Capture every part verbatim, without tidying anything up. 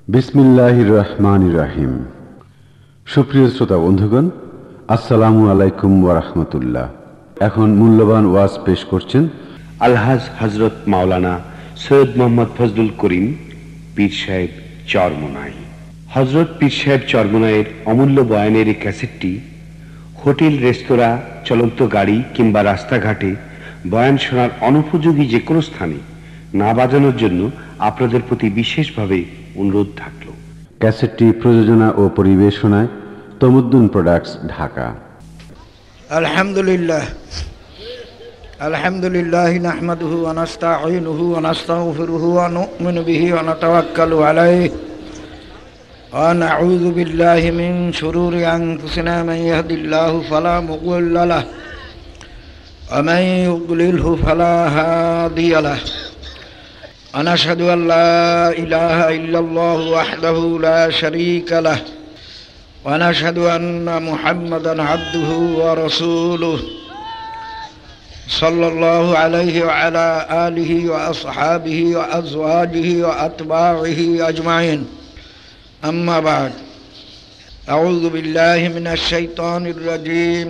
বিসমিল্লাহির রহমানির রহিম। সুপ্রিয় শ্রোতা বন্ধুগণ, আসসালামু আলাইকুম ওয়া রাহমাতুল্লাহ। এখন মূল্যবান ওয়াজ পেশ করছেন আলহাজ হযরত মাওলানা সৈয়দ মোহাম্মদ ফজলুল করিম পীর সাহেব চরমোনাই। হযরত পীর সাহেব চরমোনাইয়ের অমূল্য বয়ানের এই ক্যাসেটটি হোটেল, রেস্তোরাঁ, চলন্ত গাড়ি কিংবা রাস্তাঘাটে বয়ান শোনার অনুপযোগী যে কোনো স্থানে না বাজানোর জন্য আপনাদের প্রতি বিশেষভাবে অনুরোধ থাকল। ক্যাসেটটি প্রযোজনা ও পরিবেশনায় তমুদ্দুন প্রোডাক্টস, ঢাকা। আলহামদুলিল্লাহ আলহামদুলিল্লাহ নাহমাদুহু ওয়া নাস্তাঈনুহু ওয়া নাস্তাগফিরুহু ওয়া নু'মিনু বিহি ওয়া নাতাওয়াক্কালু আলাইহি ওয়া নাউযু বিল্লাহি মিন শুরুরি আনফুসিনা মান ইয়াহদিল্লাহু ফালা মুদিল্লা লাহু ওয়া মান ইউদ্লিলহু ফালা হাদিয়া লাহু। ونشهد أن لا إله إلا الله وحده لا شريك له ونشهد أن محمدا عبده ورسوله صلى الله عليه وعلى آله وأصحابه وأزواجه وأتباعه أجمعين. أما بعد، أعوذ بالله من الشيطان الرجيم.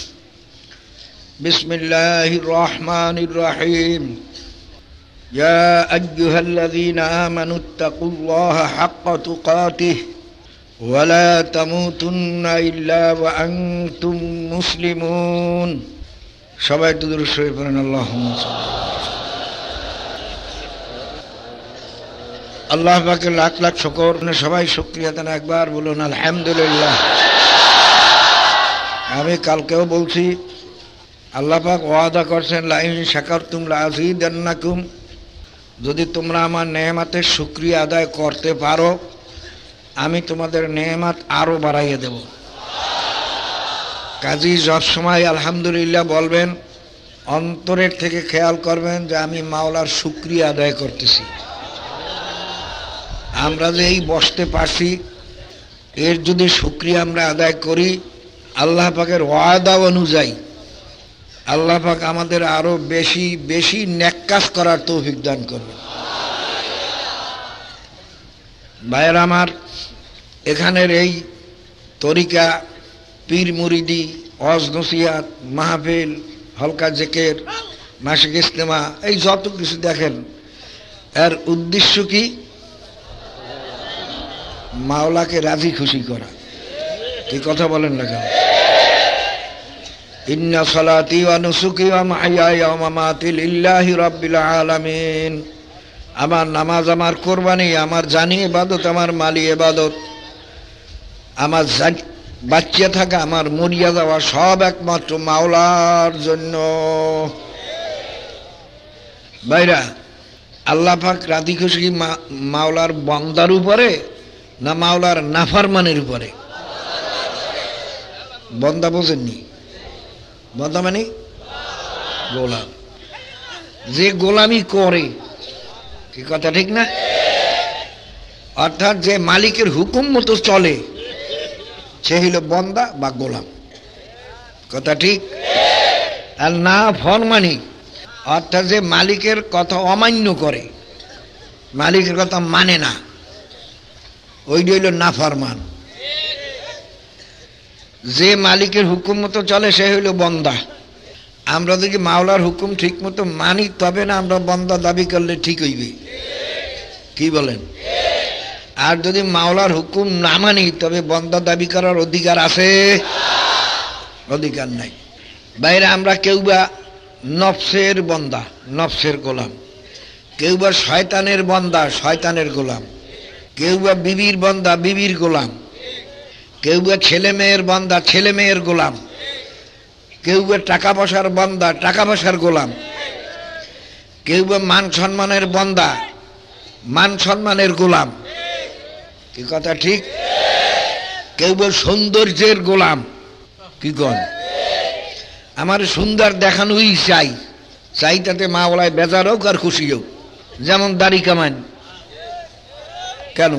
بسم الله الرحمن الرحيم. يا أيها الذين آمنوا اتقوا الله حق تقاته ولا تموتن إلا وأنتم مسلمون. সবাই একটু দরুদ শরীফ পড়েন। আল্লাহুম্মা আল্লাহ পাকের লাখ লাখ শুকর। সবাই শুকরিয়া দেন, একবার বলুন আলহামদুলিল্লাহ। আমি কালকেও বলছি, আল্লাহ পাক ওয়াদা করছেন লাইন শাকারতুম লাযীদান্নাকুম, যদি তোমরা আমার নেয়ামতের শুকরিয়া আদায় করতে পারো আমি তোমাদের নেয়ামত আরো বাড়াইয়ে দেব। কাজী সবসময় আলহামদুলিল্লাহ বলবেন, অন্তরের থেকে খেয়াল করবেন যে আমি মাওলার শুকরিয়া আদায় করতেছি। আমরা যে এই বসতে পারছি এর যদি শুকরিয়া আমরা আদায় করি, আল্লাহ পাকের ওয়াদা অনুযায়ী আল্লাহ পাক আমাদের আরো বেশি বেশি নেক কাজ করার তৌফিক দান করবেন। ভাইয়েরা আমার, এখানের এই তরিকা, পীর মুরিদি, ওয়াজ নসিহত, মাহফিল, হলকা জিকির, মাসিক ইজতেমা, এই যত কিছু দেখেন এর উদ্দেশ্য কি? মাওলাকে রাজি খুশি করা। কি কথা বলেন না কেন? ইন্না সালাতি ওয়া নুসুকি ওয়া মাহইয়ায়া ওয়া মামাতি লিল্লাহি রাব্বিল আলামিন। আমার নামাজ, আমার কোরবানি, আমার জানি ইবাদত, আমার মালি ইবাদত, আমার বাচ্চা থাকা, আমার মরিয়া যাওয়া সব একমাত্র মাওলার জন্য। ভাইরা, আল্লাহ পাক রাজি খুশি মাওলার বান্দার উপরে না মাওলার নাফরমানের উপরে? বান্দা বোঝেননি? বান্দা মানে গোলাম, যে গোলামি করে। কি কথা ঠিক না? অর্থাৎ যে মালিকের হুকুম মতো চলে সে হইল বান্দা বা গোলাম। কথা ঠিক? আর না ফরমানি অর্থাৎ যে মালিকের কথা অমান্য করে, মালিকের কথা মানে না, ওইটা হইল নাফরমান। যে মালিকের হুকুম মতো চলে সে হইল বান্দা। আমরা যদি মাওলার হুকুম ঠিক মতো মানি তবে না আমরা বান্দা দাবি করলে ঠিক হইবে। কি বলেন? আর যদি মাওলার হুকুম না মানি তবে বান্দা দাবি করার অধিকার আছে? অধিকার নাই। বাইরে আমরা কেউ বা নফসের বান্দা, নফসের গোলাম, কেউ বা শয়তানের বান্দা, শয়তানের গোলাম, কেউ বা বিবির বান্দা, বিবির গোলাম, কেউ বা ছেলে মেয়ের বান্দা, ছেলে মেয়ের গোলাম, কেউ বা টাকা পয়সার বান্দা, টাকা পয়সার গোলাম, কেউ বা মান সম্মানের বান্দা, মান সম্মানের গোলাম। কি কথা ঠিক? কেউ বা সৌন্দর্যের গোলাম। কি কন? আমার সুন্দর দেখানোই চাই, চাই তাতে মাওলায় বেজার হোক আর খুশি হোক। যেমন দাড়ি কামান, কেন?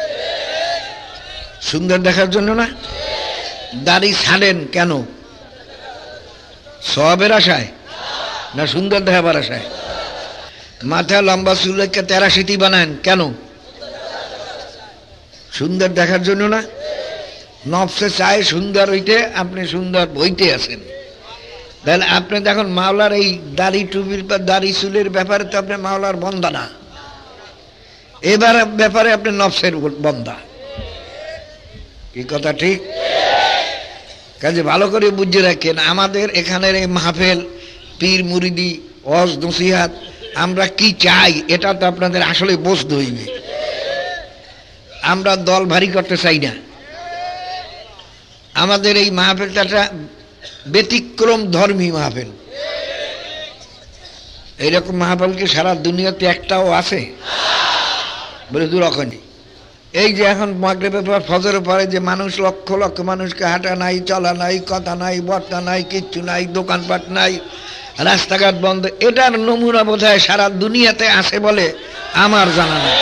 সুন্দর দেখার জন্য না? দাড়ি ছাড়েন কেন? সওয়াবের আশায় না সুন্দর দেখাবার আশায়? মাথা লম্বা চুলকে তেরাশিটি বানান কেন? সুন্দর দেখার জন্য না? নফসে চায় সুন্দর হইতে, আপনি সুন্দর বইতে আছেন। তাহলে আপনি দেখুন মাওলার এই দাড়ি টুপির বা দাড়ি চুলের ব্যাপারে তো আপনি মাওলার বন্দা না, এবার ব্যাপারে আপনি নফসের বন্দা। কি কথা ঠিক? কাজে ভালো করে বুঝে রাখেন, আমাদের এখানের এই মাহফিল, পীর মুরিদি, ওয়াজ নসিহাত, আমরা কি চাই এটা তো আপনাদের আসলে বুঝতে হইবে। আমরা দল ভারী করতে চাই না। আমাদের এই মাহফিলটা একটা ব্যতিক্রম ধর্মী মাহফিল। এইরকম মাহফিল কি সারা দুনিয়াতে একটাও আছে? বলে দূর ওখানে। এই যে এখন মাগরিবের পর ফজরের পরে যে মানুষ লক্ষ লক্ষ মানুষকে হাঁটা নাই, চলা নাই, কথা নাই, বর্তা নাই, কিচ্ছু নাই, দোকানপাট নাই, রাস্তাঘাট বন্ধ, এটার নমুনা বোধহয় সারা দুনিয়াতে আছে বলে আমার জানা নেই।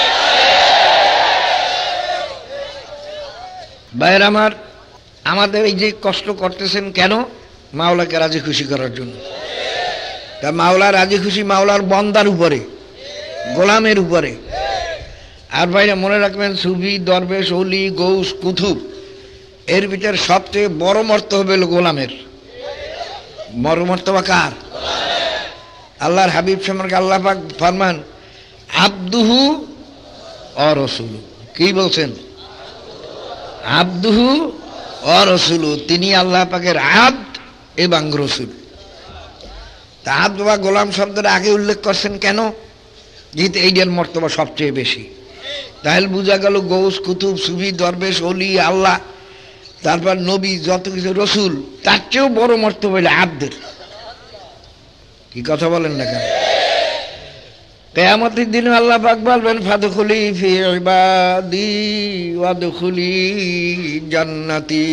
ভাইয়ের আমার, আমাদের এই যে কষ্ট করতেছেন কেন? মাওলাকে রাজি খুশি করার জন্য। তা মাওলা রাজি খুশি মাওলার বন্দার উপরে, গোলামের উপরে। আর ভাইরা মনে রাখবেন, সুফি, দরবেশ, ওলি, গৌস, কুতুব, এর ভিতরে সবচেয়ে বড় মর্তবা হলো গোলামের। বড় মর্তবা কার? আল্লাহর হাবিব সম্পর্কে আল্লাহ পাক ফরমান, আব্দুহু ওয়া রাসূলু। কি বলছেন? আব্দুহু ওয়া রাসূলু, তিনি আল্লাহ পাকের আব্দ এবং রসুল। তা আব্দ বা গোলাম শব্দটা আগে উল্লেখ করছেন কেন? যেহেতু এইটার মর্তবা সবচেয়ে বেশি। তাহলে বোঝা গেল গৌস, কুতুব, সুফি, দরবেশ, ওলি, আল্লাহ, তারপর নবী, যত কিছু, রসুল, তার চেয়েও বড় মর্তবা হইল আব্দের। কি কথা বলেন না কেন? কিয়ামতের দিনে আল্লাহ পাক বলবেন, ফাদখুলি ফি ইবাদি ওয়াদখুলি জান্নাতি,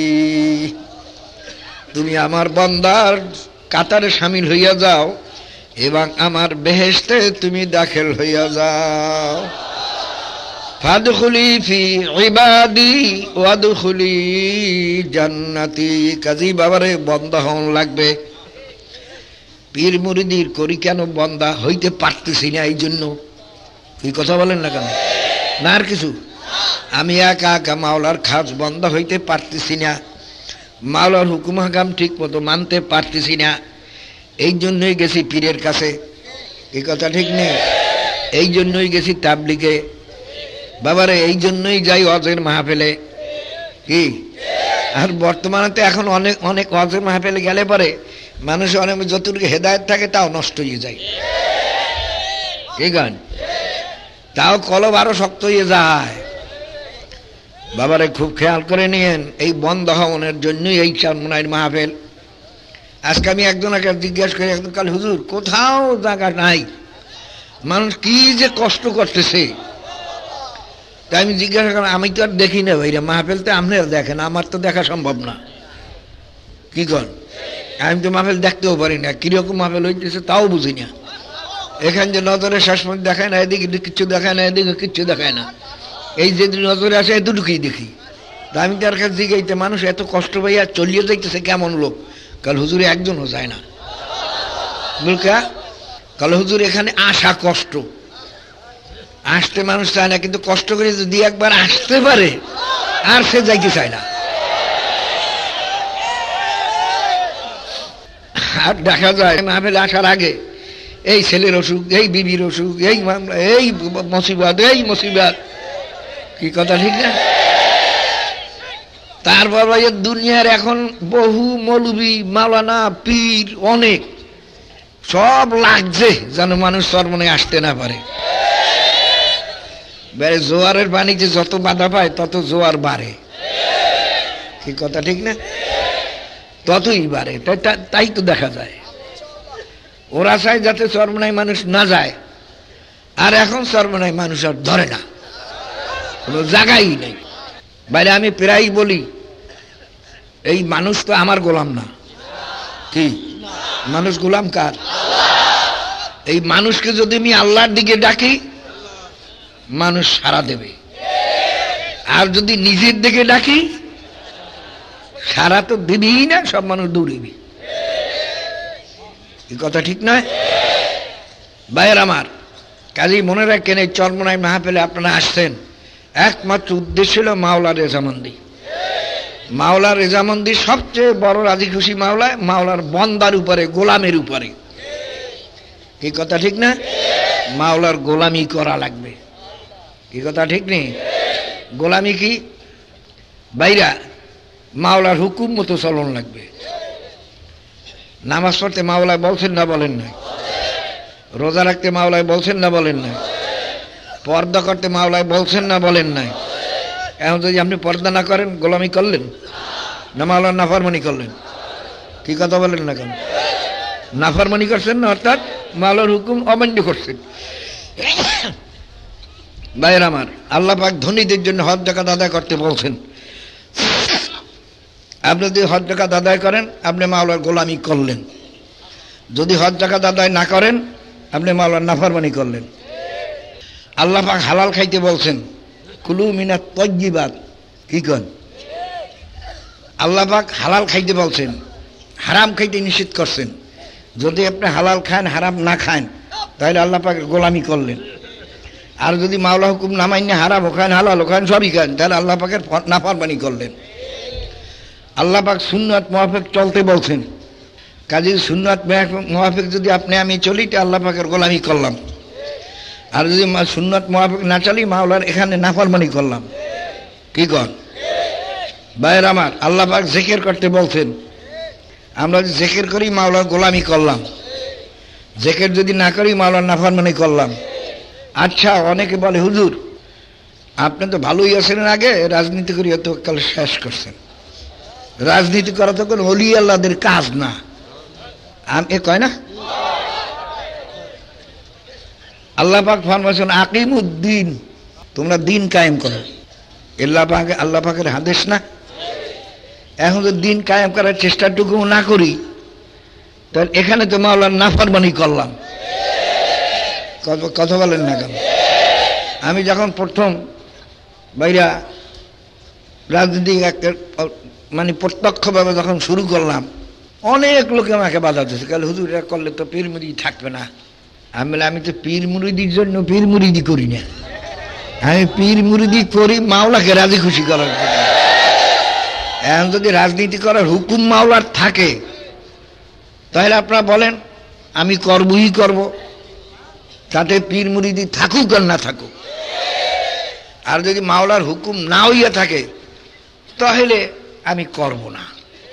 তুমি আমার বান্দার কাতারে শামিল হইয়া যাও এবং আমার বেহেশতে তুমি দাখিল হইয়া যাও। ফাদখুলি ফি ইবাদি ওয়াদখুলি জান্নাতি। কাজী বাবারে বন্দা হন লাগবে। পীর মুরিদির করি কেন? বন্দা হইতে পারতেছি না, এই জন্য। এই কথা বলেন না কেন? না আর কিছু? আমি একা একা মাওলার খাস বন্দা হইতে পারতেছি না, মাওলার হুকুম হাকাম ঠিক মতো মানতে পারতেছি না, এই জন্যই গেছি পীরের কাছে। এই কথা ঠিক নেই? এই জন্যই গেছি তাবলিগে বাবারে, এই জন্যই যাই ওয়াজের মাহফিলে। কি? আর বর্তমানে তো এখন অনেক অনেক ওয়াজের মাহফিলে গেলে পরে মানুষ অনেক যতটুকু হেদায়েত থাকে তাও নষ্ট হয়ে যায়। ঠিক আছে? তাও কলব আরো শক্ত হয়ে যায়। বাবারে খুব খেয়াল করে নিয়েন, এই বন্ধ হওয়ার জন্যই এই চরমনাইয়ের মাহফিল। আজকে আমি একজনকে জিজ্ঞাসা করি, একজন কাল, হুজুর কোথাও জায়গা নাই, মানুষ কি যে কষ্ট করতেছে। তাই আমি জিজ্ঞাসা করি, আমি তো আর দেখি না ভাইরা, মাহফিল তো আপনারা দেখেন, আমার তো দেখা সম্ভব না। কি কর? আমি তো মাহফিল দেখতেও পারি না, কিরকম মাহফিল হইতেছে তাও বুঝি না। এখান যে নজরে শেষ পর্যন্ত দেখায় না, এদিকে কিচ্ছু দেখায় না, এদিকে কিচ্ছু দেখায় না, এই যে নজরে আসে এতটুকুই দেখি। তা আমি তার কাছে জিজ্ঞাইতে, মানুষ এত কষ্ট পাইয়া চলিয়ে যাইতেছে কেমন লোক? কাল হুজুরে একজনও যায় না। বলকা কাল হুজুর এখানে আসা কষ্ট, আসতে মানুষ চায় না, কিন্তু কষ্ট করে যদি একবার আসতে পারে আর সে যাইতে চায় না। আর দেখা যায় মাহফিল আসার আগে এই ছেলের অসুখ, এই বিবির অসুখ, এই মামলা, এই মুসিবত, এই মুসিবত। কি কথা ঠিক না? তারপর দুনিয়ার এখন বহু মৌলবি, মাওলানা, পীর অনেক, সব লাগছে যেন মানুষ চরমনে আসতে না পারে। জোয়ারের পানিতে যত বাধা পায় তত জোয়ার বাড়ে। কি কথা ঠিক না? ততই বাড়ে। তাই তো দেখা যায়। ওরা চায় যাতে চরমনায় মানুষ না যায়, আর এখন চরমনায় মানুষ আর ধরে না, কোনো জায়গাই নেই। বাইরে আমি প্রায় বলি, এই মানুষ তো আমার গোলাম না। কি? মানুষ গোলাম কার? এই মানুষকে যদি আমি আল্লাহর দিকে ডাকি, মানুষ সাড়া দেবে। আর যদি নিজের দিকে ডাকি, সাড়া তো দিবি না, সব মানুষ দৌড়িবি। এই কথা ঠিক নয়? ভাইয়ের আমার, কাজেই মনে রাখেন, এই চরমনাই মাহফিলে আপনারা আসছেন, একমাত্র উদ্দেশ্য ছিল মাওলার রেজামন্দি। মাওলার রেজামন্দি সবচেয়ে বড় রাজি খুশি মাওলা, মাওলার বন্দার উপরে, গোলামের উপরে। এই কথা ঠিক না? মাওলার গোলামি করা লাগবে, এই কথা ঠিক নেই? গোলামি কি? বাইরা মাওলার হুকুম মতো চলন লাগবে। নামাজ পড়তে মাওলায় বলছেন না বলেন না? রোজা রাখতে মাওলায় বলছেন না বলেন না? পর্দা করতে মাওলায় বলছেন না বলেন নাই? এখন যদি আপনি পর্দা না করেন, গোলামি করলেন না মাওলার নাফরমানি করলেন? কি কথা বলেন না কেন? নাফরমানি করছেন না, অর্থাৎ মাওলার হুকুম অমান্য করছেন। ভাইয়ের আমার, আল্লাহ পাক ধনীদের জন্য হজ জাকাত আদায় করতে বলছেন। আপনি যদি হজ জাকাত আদায় করেন, আপনি মাওলার গোলামি করলেন। যদি হজ জাকাত আদায় না করেন, আপনি মাওলার নাফরমানি করলেন। আল্লাহ পাক হালাল খাইতে বলছেন, কুলু মিনাত তাইয়্যিবাত। কি কন? আল্লাহ পাক হালাল খাইতে বলছেন, হারাম খাইতে নিষেধ করছেন। যদি আপনি হালাল খান, হারাম না খান, তাহলে আল্লাহ পাক গোলামি করলেন। আর যদি মাওলা হুকুম না মাইনে হারাম খান, হালাল খান, সবই খান, তাহলে আল্লাহ পাকের নাফরমানি করলেন। আল্লাহ পাক সুন্নাত মুআফিক চলতে বলছেন। কাজী সুন্নাত মুআফিক যদি আপনি আমি চলি, তো আল্লাহ পাকের গোলামি করলাম। আর যদি সুন্নাত মুআফিক না চলি, মাওলার এখানে নাফরমানি করলাম। কি কর ভাইয়ের আমার? আল্লাহ পাক জিকির করতে বলছেন। আমরা যদি জিকির করি, মাওলার গোলামি করলাম। জিকির যদি না করি, মাওলার নাফরমানি করলাম। আচ্ছা, অনেকে বলে, হুজুর আপনি তো ভালোই আছেন, আগে রাজনীতি করি এত কাল শেষ করছেন। রাজনীতি করা তো কোনো ওলি আল্লাহদের কাজ না। এ কয় না? আল্লাহ পাক ফরমাইছেন, আকিমুদ্দিন, তোমরা দিন কায়েম করো। আল্লাহ পাক আল্লাহ পাকের আদেশ না? এখন যদি দিন কায়েম করার চেষ্টাটুকু না করি, তাহলে এখানে তো মাওলার নাফরমানি করলাম। কথা বলেন না কেন? আমি যখন প্রথম বাইরা রাজনীতি মানে প্রত্যক্ষভাবে যখন শুরু করলাম, অনেক লোকে আমাকে বাধা দিয়েছে, কাল হুজুর এটা করলে তো পীর মুরিদি থাকবে না। আমি বলে, আমি তো পীর মুরিদির জন্য পীর মুরিদি করি না, আমি পীর মুরিদি করি মাওলাকে রাজি খুশি করার জন্য। এখন যদি রাজনীতি করার হুকুম মাওলার থাকে, তাহলে আপনারা বলেন আমি করবই করব, তাতে পীর মুরিদি থাকুক আর না থাকুক। আর যদি মাওলার হুকুম না হইয়া থাকে, তাহলে আমি করব না।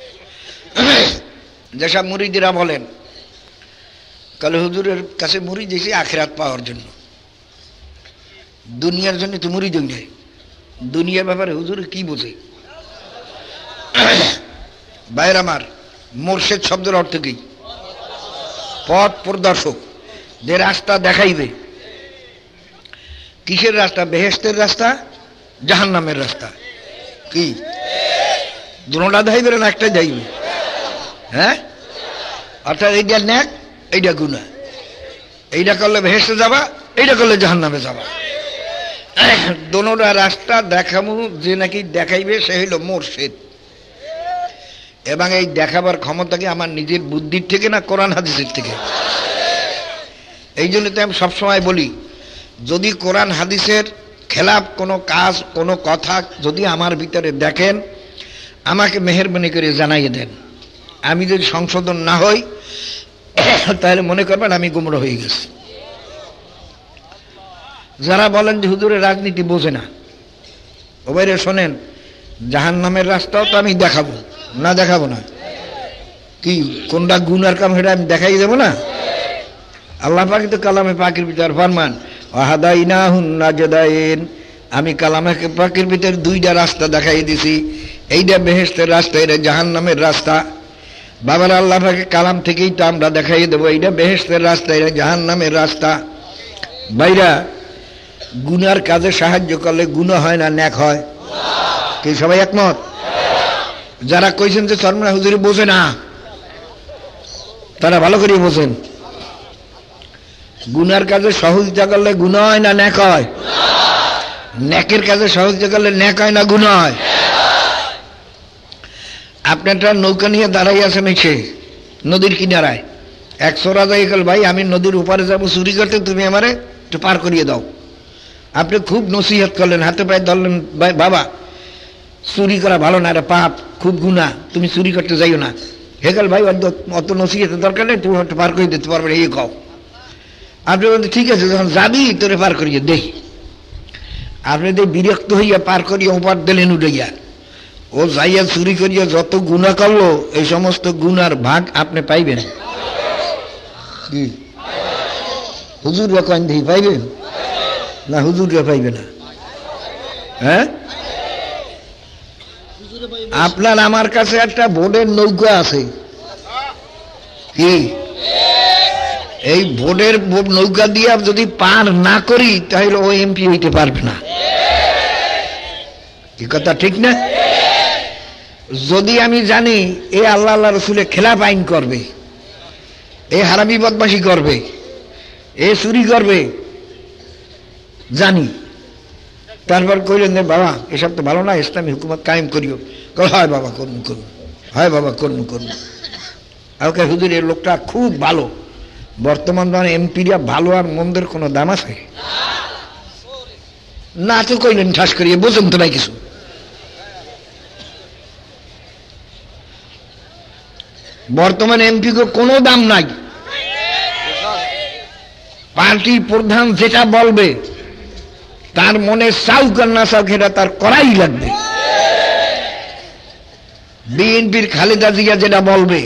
যেসব মুরিদিরা বলেন, কালে হুজুরের কাছে মুরিদ এসে আখিরাত পাওয়ার জন্য, দুনিয়ার জন্য তো মুরিদ হই নাই। দুনিয়ার ব্যাপারে হুজুর কি বোঝে? ভাইয়ের আমার, মোরশেদ শব্দের অর্থ কি? পথ প্রদর্শক, যে রাস্তা দেখাইবে। কিসের রাস্তা? বেহেশতের রাস্তা, জাহান্নামের রাস্তা। কি দুটোটা যাইবে না একটা যাইবে? হ্যাঁ, অর্থাৎ এইটা ন্যাক, এইটা গুনাহ। এইটা করলে বেহেশতে যাবা, এইটা করলে জাহান্নামে যাবা। দুটোটা রাস্তা দেখামু, যে নাকি দেখাইবে সে হইল মোরশেদ। এবং এই দেখাবার ক্ষমতা কি আমার নিজের বুদ্ধির থেকে না কোরআন হাদিসের থেকে? এই জন্য তো আমি সবসময় বলি, যদি কোরআন হাদিসের খেলাফ কোনো কাজ, কোনো কথা যদি আমার ভিতরে দেখেন, আমাকে মেহেরবানি করে জানাইয়ে দেন। আমি যদি সংশোধন না হই, তাহলে মনে করবেন আমি গুমরা হয়ে গেছি। যারা বলেন যে হুজুরের রাজনীতি বোঝে না, ও বাইরে শোনেন, জাহান্নামের রাস্তাও তো আমি দেখাবো না? দেখাবো না? কি কোনটা গুনার কাম সেটা আমি দেখাই দেবো না? আল্লাহ পাক তো কালামে পাকের ভিতর ফরমান, ওয়াহাদাইনাহুন নাজদাইন, আমি কালামে পাকের ভিতর দুইটা রাস্তা দেখাই দিছি। এইটা বেহেশতের রাস্তা, এটা জাহান্নামের রাস্তা। বাবার আল্লাহ পাকে কালাম থেকেই তো আমরা দেখাই দেবো, এইটা বেহেশতের রাস্তা, এটা জাহান্নামের রাস্তা। ভাইরা, গুনার কাজে সাহায্য করলে গুনাহ হয় না নেক হয়? কি সবাই একমত? যারা কইছেন যে শর্মা হুজুরি বোঝে না, তারা ভালো করে বোঝেন, গুনার কাজে সহযোগিতা করলে গুনাহ হয় না নেক হয়? নেকের কাজে সহযোগিতা করলে নেক হয় না গুনাহ হয়? আপনি একটা নৌকা নিয়ে দাঁড়াই আছেন এসে নদীর কিনারায়, এক সোরা যাই গেল, ভাই আমি নদীর উপারে যাবো চুরি করতে, তুমি আমারে একটু পার করিয়ে দাও। আপনি খুব নসিহত করলেন, হাতে পায়ে ধরলেন, বাবা চুরি করা ভালো না, এটা পাপ, খুব গুনাহ, তুমি চুরি করতে যাইও না। হেকাল ভাই অত নসিহতের দরকার নেই, তুমি একটু পার করে দিতে পারবে, এই কও। আপনি বলতে ঠিক আছে, যখন যাবি তোরে পার করিয়ে দেই। আপনি তো বিরক্ত হইয়া পার করিয়া ওপার দিলেন উঠাইয়া, ও যাইয়া চুরি করিয়া যত গুনাহ করলো এই সমস্ত গুনার ভাগ আপনি পাইবেন। কি হুজুররা কয়েন দেখি পাইবেন না? হুজুররা পাইবে না। হ্যাঁ, আপনার আমার কাছে একটা ভোটের নৌকা আছে, কি এই ভোটের নৌকা দিয়ে যদি পার না করি তাহলে ও এমপি হইতে পারবে না। কি কথা ঠিক না? যদি আমি জানি এ আল্লাহ আল্লাহ রসুলের খেলাফ আইন করবে, এ হারামি বদমাশি করবে, এ চুরি করবে, জানি, তারপর কইলেন বাবা এসব তো ভালো না, ইসলামী হুকুমত কায়েম করিও। হয় বাবা করুন করুন, হয় বাবা করুন করুন। ওকে হুজুর এই লোকটা খুব ভালো, বর্তমান ধরেন এমপিরা ভালো আর মন্দের কোনো দাম আছে না? তো কইলেন ঠাস করিয়ে, বোঝেন তো নাই কিছু। বর্তমান এমপি কো কোনো দাম নাই, পার্টি প্রধান যেটা বলবে তার মনে চাউক আর না চাউক এটা তার করাই লাগবে। বিএনপির খালেদা জিয়া যেটা বলবে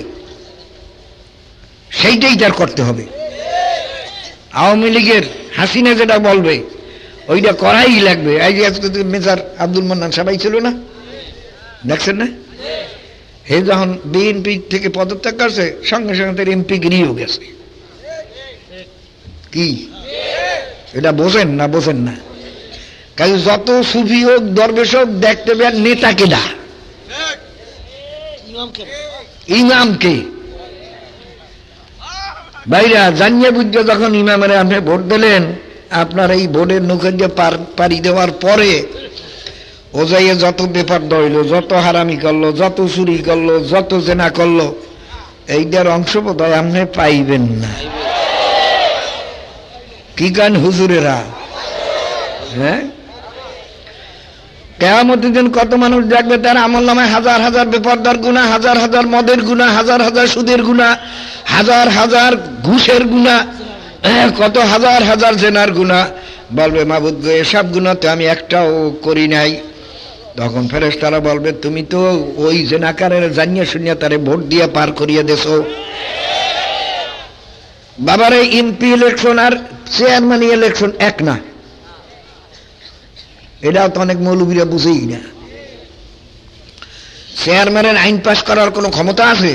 সেইটাই তার করতে হবে। আওয়ামী লীগের হাসিনা যেটা বলবে ওইটা করাই লাগবে। এই যে আজকে মেজর আব্দুল মান্নান সবাই ছিল না, দেখছেন না? হে যখন বিএনপি থেকে পদত্যাগ করছে সঙ্গে সঙ্গে তার এমপি গিরিও গেছে। কি এটা বোঝেন না? বোঝেন না? কাজে যত সুফি হোক দরবেশ হোক দেখতে পেয়ে নেতা কেডা, ইমামকে ভাইরা জানিয়ে বুঝতে যখন ইমামের আপনি ভোট দিলেন, আপনার এই ভোটের নৌকা দিয়ে পাড়ি দেওয়ার পরে ও যাইয়ে যত ব্যাপার দইল, যত হারামি করলো, যত চুরি করলো, যত জেনা করলো, এইটার অংশ বোধহয় আপনি পাইবেন না। কি গান হুজুরেরা? হ্যাঁ, কিয়ামতের দিন কত মানুষ দেখবে তার আমলনামায় হাজার হাজার বেপরদার গুনাহ, হাজার হাজার মদের গুনাহ, হাজার হাজার সুদের গুনাহ, হাজার হাজার ঘুষের গুনাহ, কত হাজার হাজার জেনার গুনাহ। বলবে মাবুদ গো এসব গুনাহ তো আমি একটাও করি নাই। তখন ফেরেশতারা বলবে তুমি তো ওই জেনাকারের জানিয়ে শুনিয়া তারে ভোট দিয়ে পার করিয়ে দেছো। বাবার এই এমপি ইলেকশন আর চেয়ারম্যান ইলেকশন এক না, এটাও তো অনেক মৌলবীরা বুঝেই না। চেয়ারম্যানের আইন পাস করার কোনো ক্ষমতা আছে?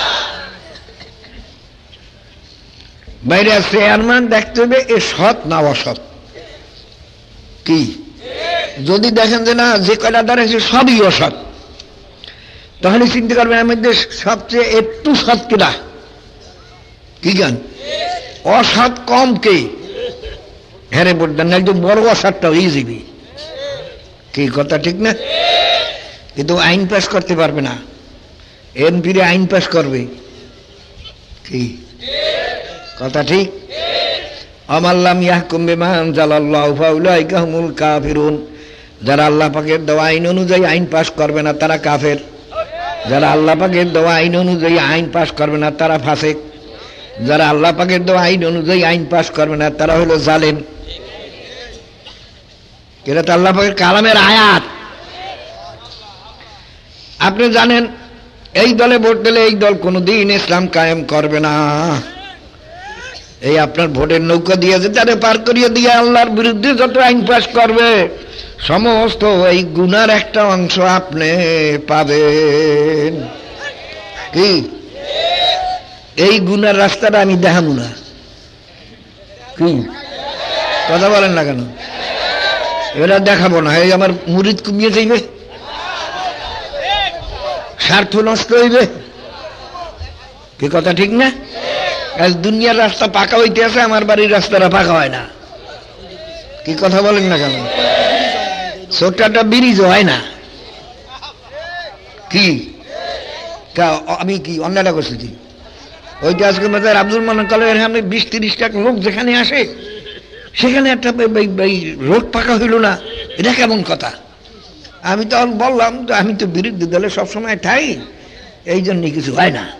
বাইরে চেয়ারম্যান দেখতে হবে এ সৎ না অসৎ। কি যদি দেখেন যে না যে কয়টা দাঁড়িয়েছে সবই অসৎ, তাহলে চিন্তা করবেন এর মধ্যে সবচেয়ে একটু সৎ কেনা। কি গান অসৎ কম কে? হ্যাঁ ভোট দেন, একদম বড় অসৎটা হয়ে যাবি। কি কথা ঠিক না? কিন্তু আইন পাস করতে পারবে না, এমপিরে আইন পাস করবে। কি কথা ঠিক? আমাল্লাম ইয়াহকুম বিমা আনজালাল্লাহু ফাউলাইকা হুমুল কাফিরুন। যারা আল্লাহ পাকের দেওয়া আইন অনুযায়ী আইন পাস করবে না তারা কাফের, যারা আল্লাহ পাকের দেওয়া আইন অনুযায়ী আইন পাস করবে না তারা ফাসিক, যারা আল্লাহ পাকের দেওয়া আইন অনুযায়ী আইন পাস করবে না তারা হলো জালেম। এটা তো আল্লাহ পাকের কালামের আয়াত। আপনি জানেন এই দলে ভোট দিলে এই দল কোনোদিন ইসলাম কায়েম করবে না। এই আপনার ভোটের নৌকা দিয়ে যে তারে পার করিয়ে দিয়ে আল্লাহর বিরুদ্ধে যত আইন পাস করবে সমস্ত এই গুনার একটা অংশ আপনি পাবেন। কি এই গুনার রাস্তাটা আমি দেখাবো না? কি কথা বলেন না কেন? এরা দেখাবো না, এই আমার মুরিদ কমিয়ে যাইবে, স্বার্থ নষ্ট হইবে। কি কথা ঠিক না? আজ দুনিয়ার রাস্তা পাকা হইতে আছে, আমার বাড়ির রাস্তাটা পাকা হয় না। কি কথা বলেন না কেন? ছোট্ট একটা ব্রিজ হয় না। কি আমি কি অন্যটা করছি? ওইটা আজকে মেজার আব্দুল মান্নান কলেজের সামনে বিশ তিরিশ টাকা লোক যেখানে আসে সেখানে একটা রোড পাকা হইল না, এটা কেমন কথা? আমি তখন বললাম তো আমি তো বিরোধী দলে সবসময় ঠাই, এই জন্যই কিছু হয় না।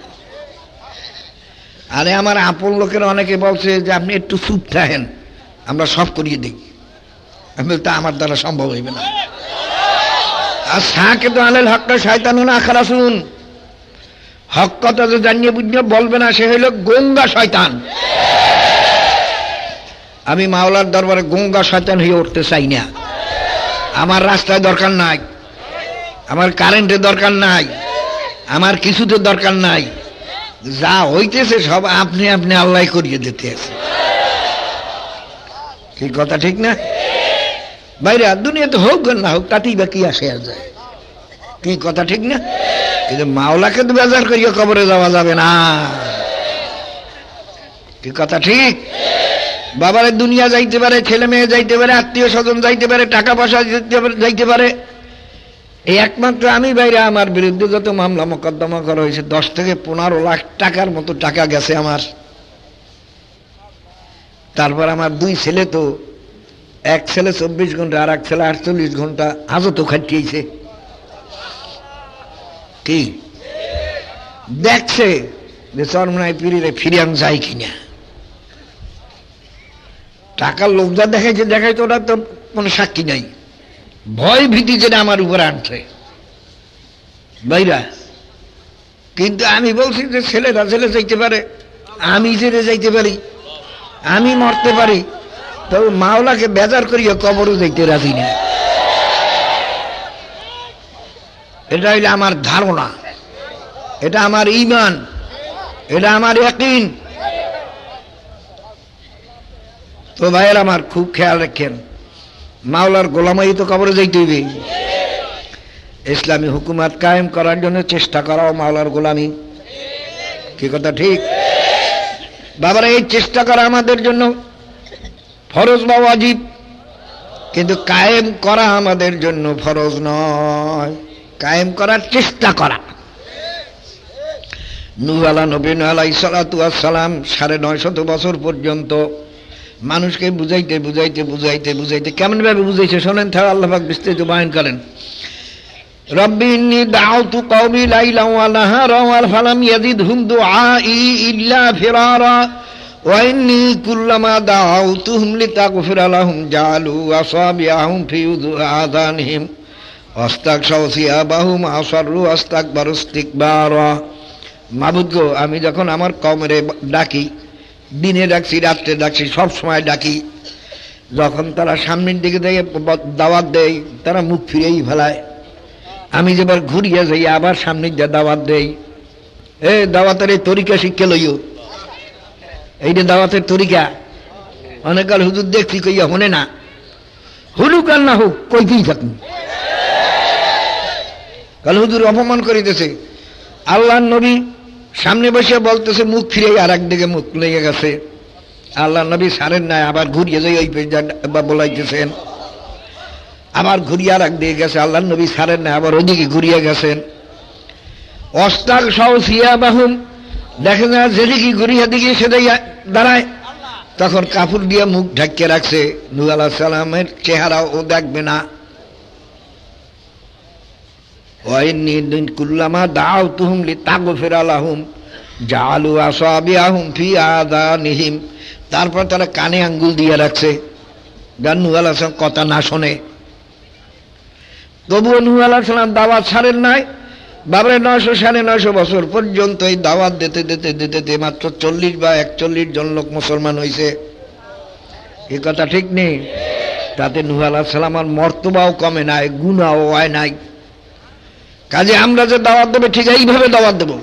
আরে আমার আপন লোকের অনেকে বলছে যে আপনি একটু চুপ থাকেন, আমরা সব করিয়ে দিই। আমি বলতে আমার দ্বারা সম্ভব হইবে না। আর সাকে তো আলেল হকটা শয়তান না আখারা শুন, হক কথা যে জানিয়ে বুঝিয়ে বলবে না সে হইল গঙ্গা শয়তান। আমি মাওলার দরবারে গঙ্গা শয়তান হয়ে উঠতে চাই না। আমার রাস্তায় দরকার নাই, আমার কারেন্টের দরকার নাই, আমার কিছুতে দরকার নাই। যা হইতেছে সব আপনি আপনি আল্লাহ করিয়ে দিতে আছে। কি কথা ঠিক না? বাইরে দুনিয়াতে হোক না হোক তাতেই বা কি আসে আর যায়। কি কথা ঠিক না? কিন্তু মাওলাকে তো বেজার করিয়ে কবরে যাওয়া যাবে না। কি কথা ঠিক? বাবারে দুনিয়া যাইতে পারে, ছেলে মেয়ে যাইতে পারে, আত্মীয় স্বজন যাইতে পারে, টাকা পয়সা যাইতে পারে। এই একমাত্র আমি বাইরে আমার বিরুদ্ধে যত মামলা মোকদ্দমা করা হয়েছে দশ থেকে পনেরো লাখ টাকার মতো টাকা গেছে আমার। তারপর আমার দুই ছেলে তো, এক ছেলে চব্বিশ ঘন্টা আর এক ছেলে আটচল্লিশ ঘন্টা হাজতও খাটিয়েছে। কি দেখছে যে চরমনায় পিড়িরে ফিরিয়ান যায় কিনা। টাকার লোকটা দেখাইছে, দেখাইছে, ওটা তো কোনো সাক্ষী নাই। ভয় ভীতি যেটা আমার উপরে আনছে বাইরা। কিন্তু আমি বলছি যে ছেলেরা ছেলে যাইতে পারে, আমি ছেলে যাইতে পারি, আমি মরতে পারি, তবে মাওলাকে বেজার করিয়া কবরও যাইতে রাজি না। এটা হইলে আমার ধারণা, এটা আমার ঈমান, এটা আমার ইয়াকিন। তো ভাইয়ের আমার খুব খেয়াল রাখেন, মাওলার গোলামাই তো কবরে যাইতে হইবে। ইসলামী হুকুমত কায়েম করার জন্য চেষ্টা করাও মাওলার গোলামি। কি কথা ঠিক? বাবারা এই চেষ্টা করা আমাদের জন্য ফরজ বা ওয়াজিব, কিন্তু কায়েম করা আমাদের জন্য ফরজ নয়। কায়েম করার চেষ্টা করা। নূহ আলা নবী আলাইহিস সালাতু ওয়াস সালাম সাড়ে নয় শত বছর পর্যন্ত মানুষকে বুঝাইতে বুঝাইতে বুঝাইতে বুঝাইতে কেমন ভাবে বুঝাইছে শোনেন। তাহলে আল্লাহ পাক বিস্তারিত বয়ান করেন। রব্বি ইন্নী দাউতু কওমি লাইলান ওয়া নাহারান ফালাম ইয়াজিদহুম দুআই ইল্লা ফিরারা ওয়া ইন্নী কুল্লামা দাউতুহুম লিতাগফিরা লাহুম জাআলু আসাবিআহুম ফি আযানিহিম ওয়াস্তাগশাউ সিয়াবাহুম আসরু আস্তাকবারু ইস্তিকবারা। মাবুদ গো, আমি যখন আমার কওমের ডাকি, দিনে ডাকছি, রাত্রে ডাকছি, সব সময় ডাকি, যখন তারা সামনের দিকে দিয়ে দাওয়াত দেয় তারা মুখ ফিরেই ফেলায়। আমি যেবার ঘুরিয়ে যাই আবার সামনের দিয়ে দাওয়াত দেই। এ দাওয়াতের এই তরিকা শিক্ষা লইও, এইটা দাওয়াতের তরিকা। অনেককাল হুজুর দেখছি কইয়া হনে না, হুলুক আর না হোক কইতেই থাকুন। কাল হুজুর অপমান করিতেছে, আল্লাহর নবী সামনে বসে বলতেছে মুখ ফিরে আর একদিকে মুখ লেগে গেছে। আল্লাহ নবী সারেন নাই, আবার ঘুরিয়ে যাই ওই বলাইতেছেন, আবার ঘুরিয়ে আর একদিকে গেছে। আল্লাহ নবী সারেন নাই, আবার ওইদিকে ঘুরিয়ে গেছেন। অস্তাক সহ সিয়া বাহুম, দেখে না যেদিকে ঘুরিয়ে দিকে সেটাই দাঁড়ায়। তখন কাপড় দিয়ে মুখ ঢাকিয়ে রাখছে। নূহ আলাইহিস সালামের চেহারাও ও দেখবে না। কুল্লামা দাউতুহুম লিতাগফিরা লাহুম জাআলু আসাবিআহুম ফি আযানিহিম, তারপর তারা কানে আঙ্গুল দিয়ে রাখছে যার নূহ আলাইহিস সালাম কথা না শোনে। তবুও নূহ আলাইহিস সালাম দাওয়াত ছাড়েন নাই। বাবারে নয়শো সাড়ে নয়শো বছর পর্যন্ত এই দাওয়াত দিতে দিতে দিতে দিতে মাত্র চল্লিশ বা একচল্লিশ জন লোক মুসলমান হয়েছে। এ কথা ঠিক নেই? তাতে নূহ আলাইহিস সালামের মর্তবাও কমে নাই, গুনাহও হয় নাই। কাজে আমরা যে দাওয়াত দেবে ঠিক এইভাবে দাওয়াত দেব।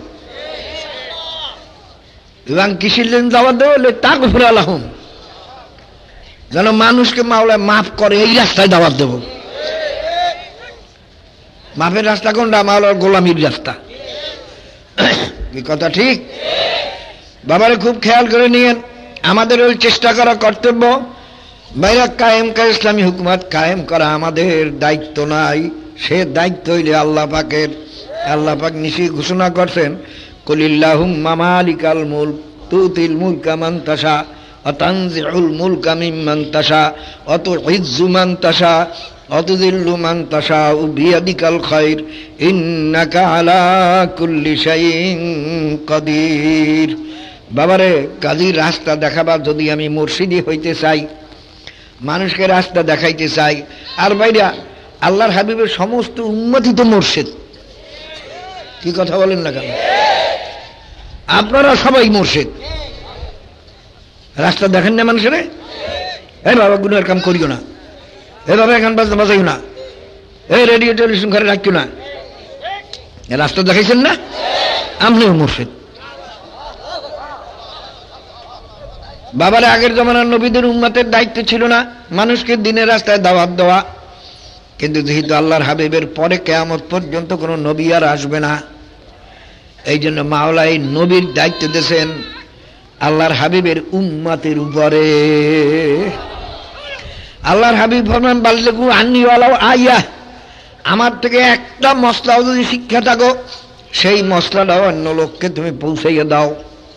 এবং কিসের জন্য দাওয়াত দেবো? লিতাগফিরা লাহুম, যেন মানুষকে মাওলা মাফ করে, এই রাস্তায় দাওয়াত দেব। মাফের রাস্তা কোনটা? মাওলার গোলামির রাস্তা। কি কথা ঠিক? বাবারে খুব খেয়াল করে নিয়েন, আমাদের ওই চেষ্টা করা কর্তব্য। বাইরা কায়েম করে ইসলামী হুকুমত কায়েম করা আমাদের দায়িত্ব নাই, সে দায়িত্ব হইলে আল্লাহ পাকের। আল্লাহ পাক নিশি ঘোষণা করছেন, কুলিল্লাহুম্মা মালিকাল মুলক তুতিল মুলকা মান তাশা তানজিউল মুলকা মিম্মান তাশা ওয়া তুইজ্জু মান তাশা ওয়া তুযিল্লু মান তাশা বিয়াদিকাল খায়র ইন্নাকা আলা কুল্লি শাইইন কাদির। বাবারে, কাজীর রাস্তা দেখাবার যদি আমি মুর্শিদি হইতে চাই, মানুষকে রাস্তা দেখাইতে চাই, আর বাইরা আল্লাহর হাবিবের সমস্ত উম্মতই তো মুর্শিদ। কি কথা বলেন না কেন? আপনারা সবাই মুর্শিদ। রাস্তা দেখেন না মানুষের, এই বাবা গুনার কাম করিও না, এ বাবা এখান বাজতে বাজাইও না, এই রেডিও টেলিভিশন ঘরে রাখিও না, রাস্তা দেখাইছেন না? আপনিও মুর্শিদ। বাবার আগের জমানার নবীদের উম্মতের দায়িত্ব ছিল না মানুষকে দিনের রাস্তায় দাওয়াত দেওয়া, কিন্তু যেহেতু আল্লাহর হাবিবের পরে কিয়ামত পর্যন্ত কোনো নবী আর আসবে না, এই জন্য মাওলা এই নবীর দায়িত্ব দিয়েছেন আল্লাহর হাবিবের উম্মতের উপরে। আল্লাহর হাবিব ফরমান বাল্লিগু আন্নী ওয়ালাউ আয়া, আমার থেকে একটা মশলাও যদি শিক্ষা থাকো সেই মশলাটাও অন্য লোককে তুমি পৌঁছাইয়া দাও।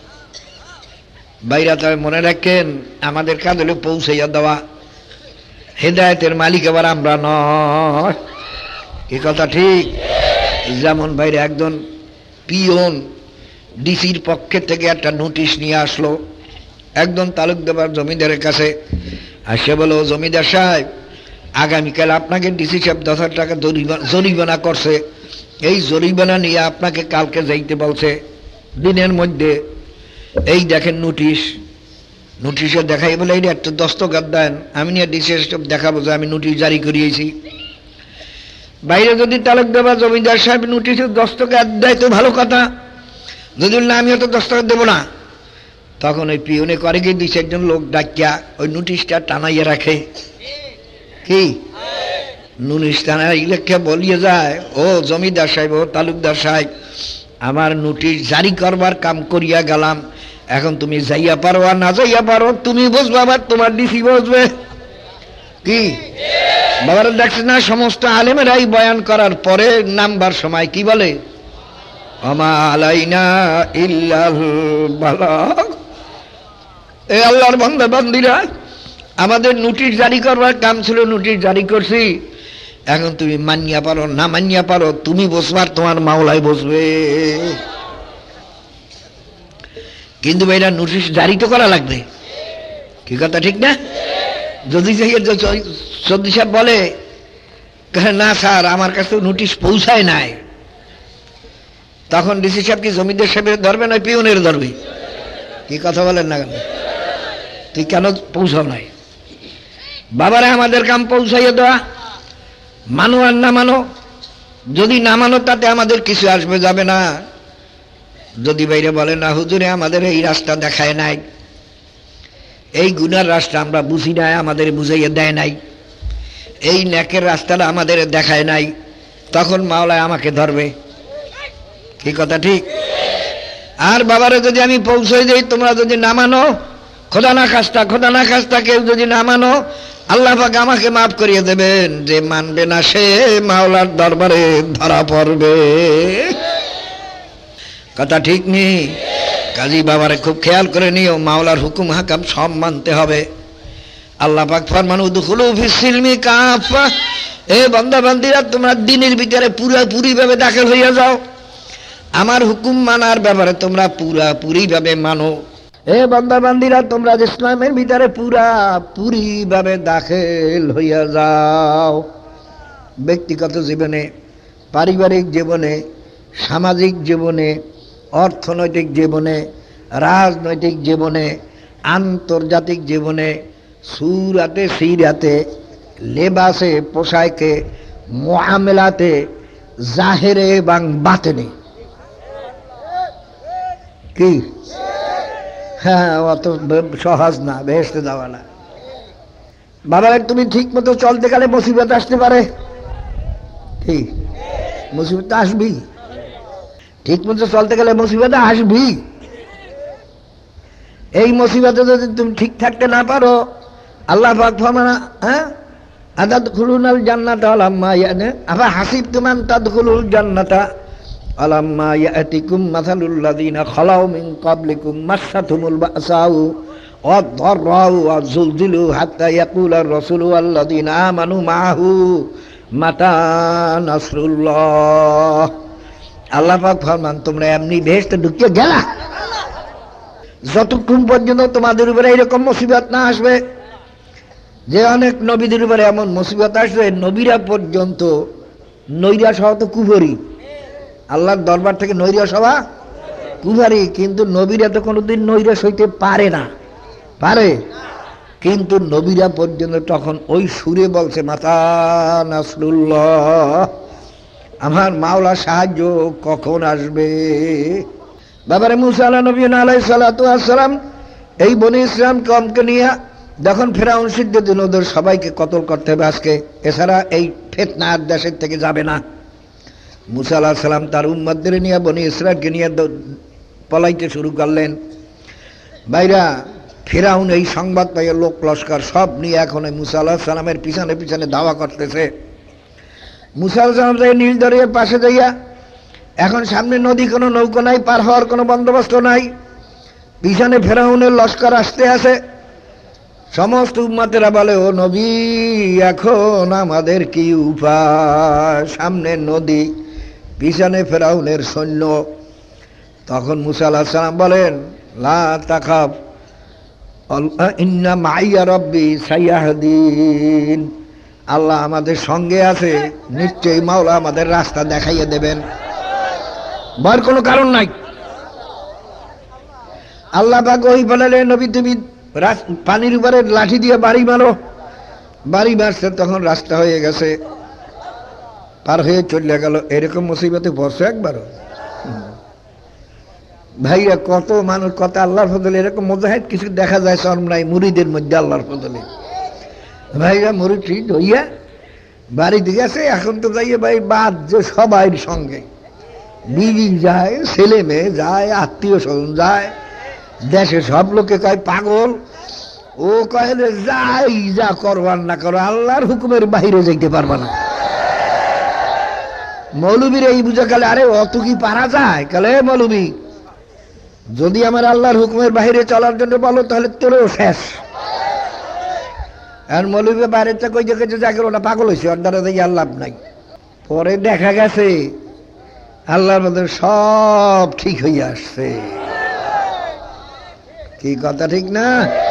বাইরা তবে মনে রাখেন, আমাদের কাজ হলো পৌঁছাইয়া দেওয়া, হেদায়েতের মালিক আবার আমরা নয়। কি কথা ঠিক? যেমন বাইরে একজন পিয়ন ডিসির পক্ষে থেকে একটা নোটিশ নিয়ে আসলো একজন তালুকদার জমিদারের কাছে, আর সে বলো, জমিদার সাহেব আগামীকাল আপনাকে ডিসি সাহেব দশ হাজার টাকা জরিমানা করছে, এই জরিমানা নিয়ে আপনাকে কালকে যাইতে বলছে দিনের মধ্যে। এই দেখেন নোটিশ, নোটিশে দেখাই বলে এই একটা দস্তখত দেন, আমি নিয়ে ডিসি সাহেব দেখাবো যে আমি নোটিশ জারি করিয়েছি। বাইরে যদি তালুকদার জমিদার সাহেব নোটিশে দস্তখত দেয় তো ভালো কথা, যদি না আমিও তো দস্তখত দেবো না। তখন ওই পিওনে করে গিয়ে দুই চারজন লোক ডাকিয়া ওই নোটিশটা টানাইয়া রাখে। কি নোটিশ টানাই লেখা বলিয়ে যায়, ও জমিদার সাহেব, ও তালুকদার সাহেব, আমার নোটিশ জারি করবার কাম করিয়া গেলাম, এখন তুমি যাইয়া পারো আর না যাইয়া পারো তুমি বুঝবে, আবার তোমার ডিসি বুঝবে। কি বাবার দেখছে না, সমস্ত আলেমেরাই বয়ান করার পরে নামবার সময় কি বলে, আমা আলাইনা ইল্লাল বালাগ। এ আল্লাহর বান্দা বান্দিরা, আমাদের নোটিশ জারি করবার কাম ছিল, নোটিশ জারি করছি, এখন তুমি মানিয়া পারো না মানিয়া পারো তুমি বসবার, তোমার মাওলাই বসবে। কিন্তু ভাইরা নোটিশ জারি তো করা লাগবে। কি কথা ঠিক না? যদি সর্দি সাহেব বলে না স্যার আমার কাছে নোটিশ পৌঁছায় নাই, তখন ডিসি সাহেব কি জমিদার সাহেবের ধরবে না পিওনের ধরবে? কি কথা বলেন না কেন? তুই কেন পৌঁছাও নাই? বাবারা আমাদের কাম পৌঁছাইয়া দেওয়া, মানো আর না মানো, যদি না মানো তাতে আমাদের কিছু আসবে যাবে না। যদি বাইরে বলে না হুজুরে আমাদের এই রাস্তা দেখায় নাই, এই গুনার রাস্তা আমরা বুঝি নাই, আমাদের বুঝাইয়া দেয় নাই, এই নেকের রাস্তাটা আমাদের দেখায় নাই, তখন মাওলায় আমাকে ধরবে। কি কথা ঠিক? আর বাবারে যদি আমি পৌঁছাই যাই, তোমরা যদি না মানো, খোদা না খাস্তা খোদা না খাস্তা কেউ যদি না মানো, আল্লাহ পাক আমাকে মাফ করিয়ে দেবেন, যে মানবে না সে মাওলার দরবারে ধরা পড়বে। কথা ঠিক নেই? কাজী বাবারে খুব খেয়াল করে নিও, মাওলার হুকুম হাকাম সব মানতে হবে। আল্লাহ পাক ফরমান উদখুলু ফিস সিলমি কাফা, এ বান্দা বান্দিরা তোমরা দ্বীনের ভিতরে পুরোপুরি ভাবে দাখিল হইয়া যাও, আমার হুকুম মানার ব্যাপারে তোমরা পুরাপুরি ভাবে মানো। এ বান্দা বান্দিরা তোমরা ইসলামের ভিতরে পুরাপুরি ভাবে দাখিল হইয়া যাও। ব্যক্তিগত জীবনে, পারিবারিক জীবনে, সামাজিক জীবনে, অর্থনৈতিক জীবনে, রাজনৈতিক জীবনে, আন্তর্জাতিক জীবনে, সুরাতে সিরাতে, লেবাসে পোশাকে, মুআমালাতে, জাহেরে এবং বাতেনে। কি হ্যাঁ, অত সহজ না বেহেশতে যাওয়া না। বাবা তুমি ঠিক মতো চলতে গেলে মুসিবত আসতে পারে। কি মুসিবত আসবি? ঠিক মতো চলতে গেলে মুসিবত আসবি। এই মুসিবতে যদি তুমি ঠিক থাকতে না পারো, আল্লাহ পাক ফরমানা, হ্যাঁ আতাদখুলুনাল জান্নাতা আলাম্মা ইয়ানা আফা হাসিবতুম আন তাদখুলুল জান্নাতা আলাম্মা ইয়াতিকুম মাসালুল লাযিনা খালাউ মিন ক্বাবলিকুম মাসসাতুমুল বাসাউ ওয়াদ-দাররাউ ওয়াজ-জুলজিলু হাত্তা ইয়াকুলার রাসূলু ওয়াল্লাযীনা আমানু মাআহু মাতা নাসরুল্লাহ। আল্লাহ পাক ফরমান তোমরা এমনি বেহেশতে ঢুকে গেলা যতক্ষণ পর্যন্ত তোমাদের উপরে এরকম মুসিবত না আসবে। যে অনেক নবীদের উপরে এমন মুসিবত আসবে, নবীরা পর্যন্ত নৈরাশ হওয়া তো কুফরি, আল্লাহর দরবার থেকে নৈরাশ হওয়া কুফরি, কিন্তু নবীরা তো কোনোদিন নৈরাশ হইতে পারে না, পারে? কিন্তু নবীরা পর্যন্ত তখন ওই সুরে বলছে মাতা নাসরুল্লাহ, আমার মাওলা সাহায্য কখন আসবে। বাবারে মুসা আলাইহিস সালাতু ওয়াস সালাম এই বনি ইসরাইল কওমকে নিয়ে যখন ফেরাউন সিদ্ধান্ত দিল ওদের সবাইকে কতল করতে হবে আজকে, এছাড়া এই ফিতনা আর দেশের থেকে যাবে না। মুসা আলাইহিস সালাম তার উম্মতদের নিয়ে বনি ইসরাইলকে নিয়ে পলাইতে শুরু করলেন। ভাইরা ফেরাউন এই সংবাদ পাইয়ে লোক লস্কর সব নিয়ে এখন মুসা আলাইহিস সালামের পিছনে পিছনে ধাওয়া করতেছে। মুসা আলাইহিস সালাম যাই নীল দরিয়ার পাশে যাইয়া, এখন সামনে নদী, কোনো নৌকা নাই, পার হওয়ার কোনো বন্দোবস্ত নাই, পিছনে ফেরাউনের লস্কর আসতে আছে। সমস্ত উম্মতেরা বলে ও নবী এখন আমাদের কি উপায়, সামনে নদী, পিছনে ফেরাউনের সৈন্য। তখন মুসা আলাইহিস সালাম বলেন লা তাখাফ ইন্না মাইয়া রব্বি সাইয়াহদিন, আল্লাহ আমাদের সঙ্গে আছে, নিশ্চয়ই মাওলা আমাদের রাস্তা দেখাইয়া দেবেন, ভয়ের কোনো কারণ নাই। আল্লাহ পাক ওই বলেন নবী তুমি পানির উপরে লাঠি দিয়ে বাড়ি মারো, বাড়ি মারছে, তখন রাস্তা হয়ে গেছে, পার হয়ে চলে গেল। এরকম মুসিবতে পড়ছে একবারও? ভাইয়া কত মানুষ, কত আল্লাহর ফজলে এরকম মুজাহিদ কিছু দেখা যায় চরমরাই মুরিদের মধ্যে আল্লাহর ফজলে। ভাইরা মুরিদ ঠিক হইয়া বাড়ি দিয়ে গেছে, এখন তো যাইয়ে ভাই বাদ যে সবাই সঙ্গে, বিবি যায়, ছেলে মেয়ে যায়, আত্মীয় স্বজন যায়, দেশে সব লোকে কয় পাগল, ও কয় যাই যা করবার না করো আল্লাহর হুকুমের বাইরে যাইতে পারবা না। মৌলবীর এই বুঝা কালে আরে অত কি পারা যায়? কালে মৌলবী যদি আমার আল্লাহর হুকুমের বাইরে চলার জন্য বলো তাহলে তোরেও শেষ। আর মৌলবী বাইরে তো কই দেখেছে যাকে ওটা পাগল হয়েছে, ওর দ্বারা দেখি আল্লাহ নাই। পরে দেখা গেছে আল্লাহর মধ্যে সব ঠিক হয়ে আসছে। কি কথা ঠিক না?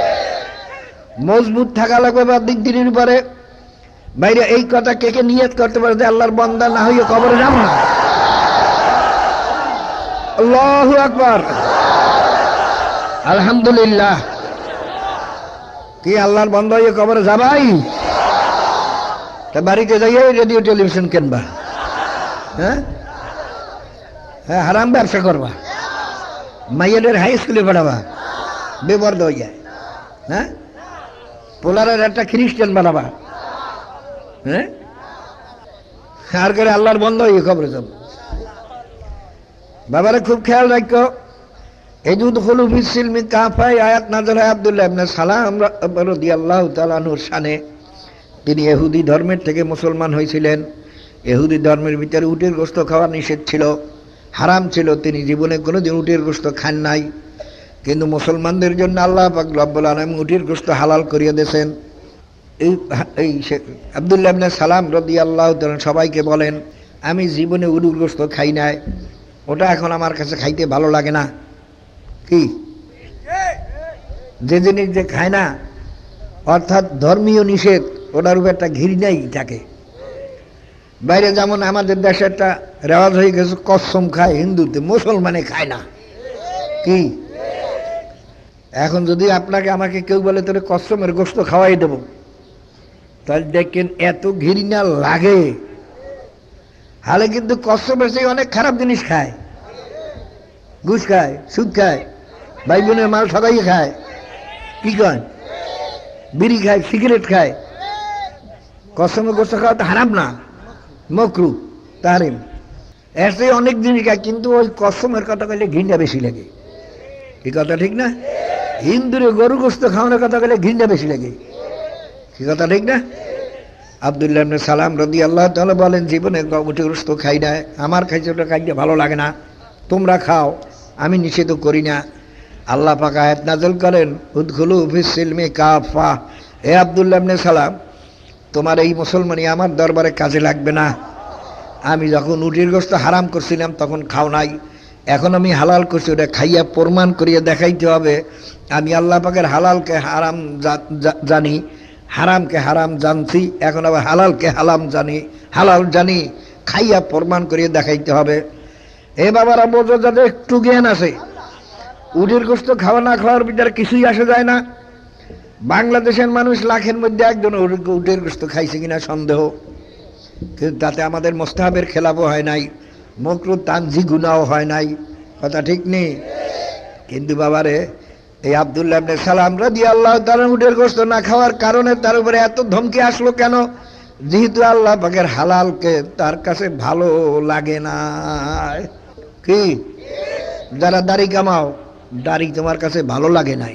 মজবুত থাকা লাগবে বা দিক দিনের পরে। বাইরে এই কথা কে কে নিয়ত করতে পারে যে আল্লাহর বান্দা না হইয়া কবরে যাব না? আল্লাহু আকবার, আলহামদুলিল্লাহ। কি আল্লাহর বান্দা হইয়া কবরে যাবাই? তা বাড়িতে যাইয়া রেডিও টেলিভিশন কিনবা, হ্যাঁ হ্যাঁ হারাম ব্যবসা করবা, মাইয়াদের হাই স্কুলে পড়াবা, বেবর্দ হয়ে যায়, হ্যাঁ পোলারের একটা খ্রিস্টান বানাবা, হ্যাঁ আর করে আল্লাহর বন্ধ হয়ে খবরে যাব। বাবারা খুব খেয়াল রাখো, এজুদ হলু ফিসিলমি কাফাই আয়াত নাযিল হয় আব্দুল্লাহ ইবনে সালাম রাদিয়াল্লাহু তাআলা আনহুর শানে। তিনি ইহুদি ধর্মের থেকে মুসলমান হয়েছিলেন। ইহুদি ধর্মের ভিতরে উটের গোশত খাওয়া নিষেধ ছিল, হারাম ছিল। তিনি জীবনে কোনোদিন উটের গোশত খান নাই, কিন্তু মুসলমানদের জন্য আল্লাহ পাক রব্বুল আলামিন উটের গোশত হালাল করিয়ে দিয়েছেন। এই এই আব্দুল্লাহ ইবনে সালাম রাদিয়াল্লাহু তাআলা সবাইকে বলেন আমি জীবনে উটের গোশত খাই নাই, ওটা এখন আমার কাছে খাইতে ভালো লাগে না। কি যে জিনিস যে খায় না, অর্থাৎ ধর্মীয় নিষেধ, ওটার উপর একটা ঘৃণাই থাকে। বাইরে যেমন আমাদের দেশে একটা রেওয়াজ হয়ে গেছে কসম খায় হিন্দুতে, মুসলমানে খায় না। কি এখন যদি আপনাকে আমাকে কেউ বলে তোরে কসমের গোশত খাওয়াই দেব, তাহলে দেখেন এত ঘৃণা লাগে। হালে কিন্তু কসমের সেই অনেক খারাপ জিনিস খায়, ঘুষ খায়, সুদ খায়, ভাই বোনের মাল সবাই খায়, কি কয় বিড়ি খায়, সিগারেট খায়। কসমের গোশত খাওয়া তো হারাম না, মকরু তাহরিম, এর চেয়ে অনেক জিনিস খায়, কিন্তু ওই কসমের কথা কইলে ঘৃণা বেশি লাগে। কি কথা ঠিক না? হিন্দুরে গরু গোশত খাওয়ানোর কথা কইলে ঘৃণা বেশি লাগে। কি কথা ঠিক না? আব্দুল্লাহ ইবনে সালাম রাদিয়াল্লাহু তাআলা বলেন জীবনে উটের গোশত খাই না, আমার খাইতে ওটা খাইতে ভালো লাগে না, তোমরা খাও, আমি নিষেধ করি না। আল্লাহ পাক আয়াত নাযিল করেন উদখুলু ফিস সিলমি কাফা, হে আব্দুল্লাহ ইবনে সালাম, তোমার এই মুসলমানি আমার দরবারে কাজে লাগবে না। আমি যখন উটের গোশত হারাম করছিলাম তখন খাও নাই, এখন আমি হালাল করছি, ওটা খাইয়া প্রমাণ করিয়ে দেখাইতে হবে আমি আল্লাহ পাকের হালালকে হারাম জানি, হারামকে হারাম জানছি, এখন আবার হালালকে হালাম জানি, হালাল জানি, খাইয়া প্রমাণ করিয়ে দেখাইতে হবে। এ বাবারা বোঝো, যাদের একটু জ্ঞান আছে, উটের গোশত খাওয়া না খাওয়ার ভিতরে কিছুই আসে যায় না। বাংলাদেশের মানুষ লাখের মধ্যে একজন উটের গোশত খাইছে কিনা সন্দেহ, কিন্তু তাতে আমাদের মোস্তাহাবের খেলাফও হয় নাই, মকরুহ তানজি গুনাহও হয় নাই, কথা ঠিক নেই। কিন্তু বাবারে এই আব্দুল্লাহ ইবনে সালাম রাদিয়াল্লাহু তাআলা উটের গোশত না খাওয়ার কারণে তার উপরে এত ধমকি আসলো কেন? যেহেতু আল্লাহ পাকের হালালকে তার কাছে ভালো লাগে না। কি যারা দাড়ি কামাও, দাড়ি তোমার কাছে ভালো লাগে নাই।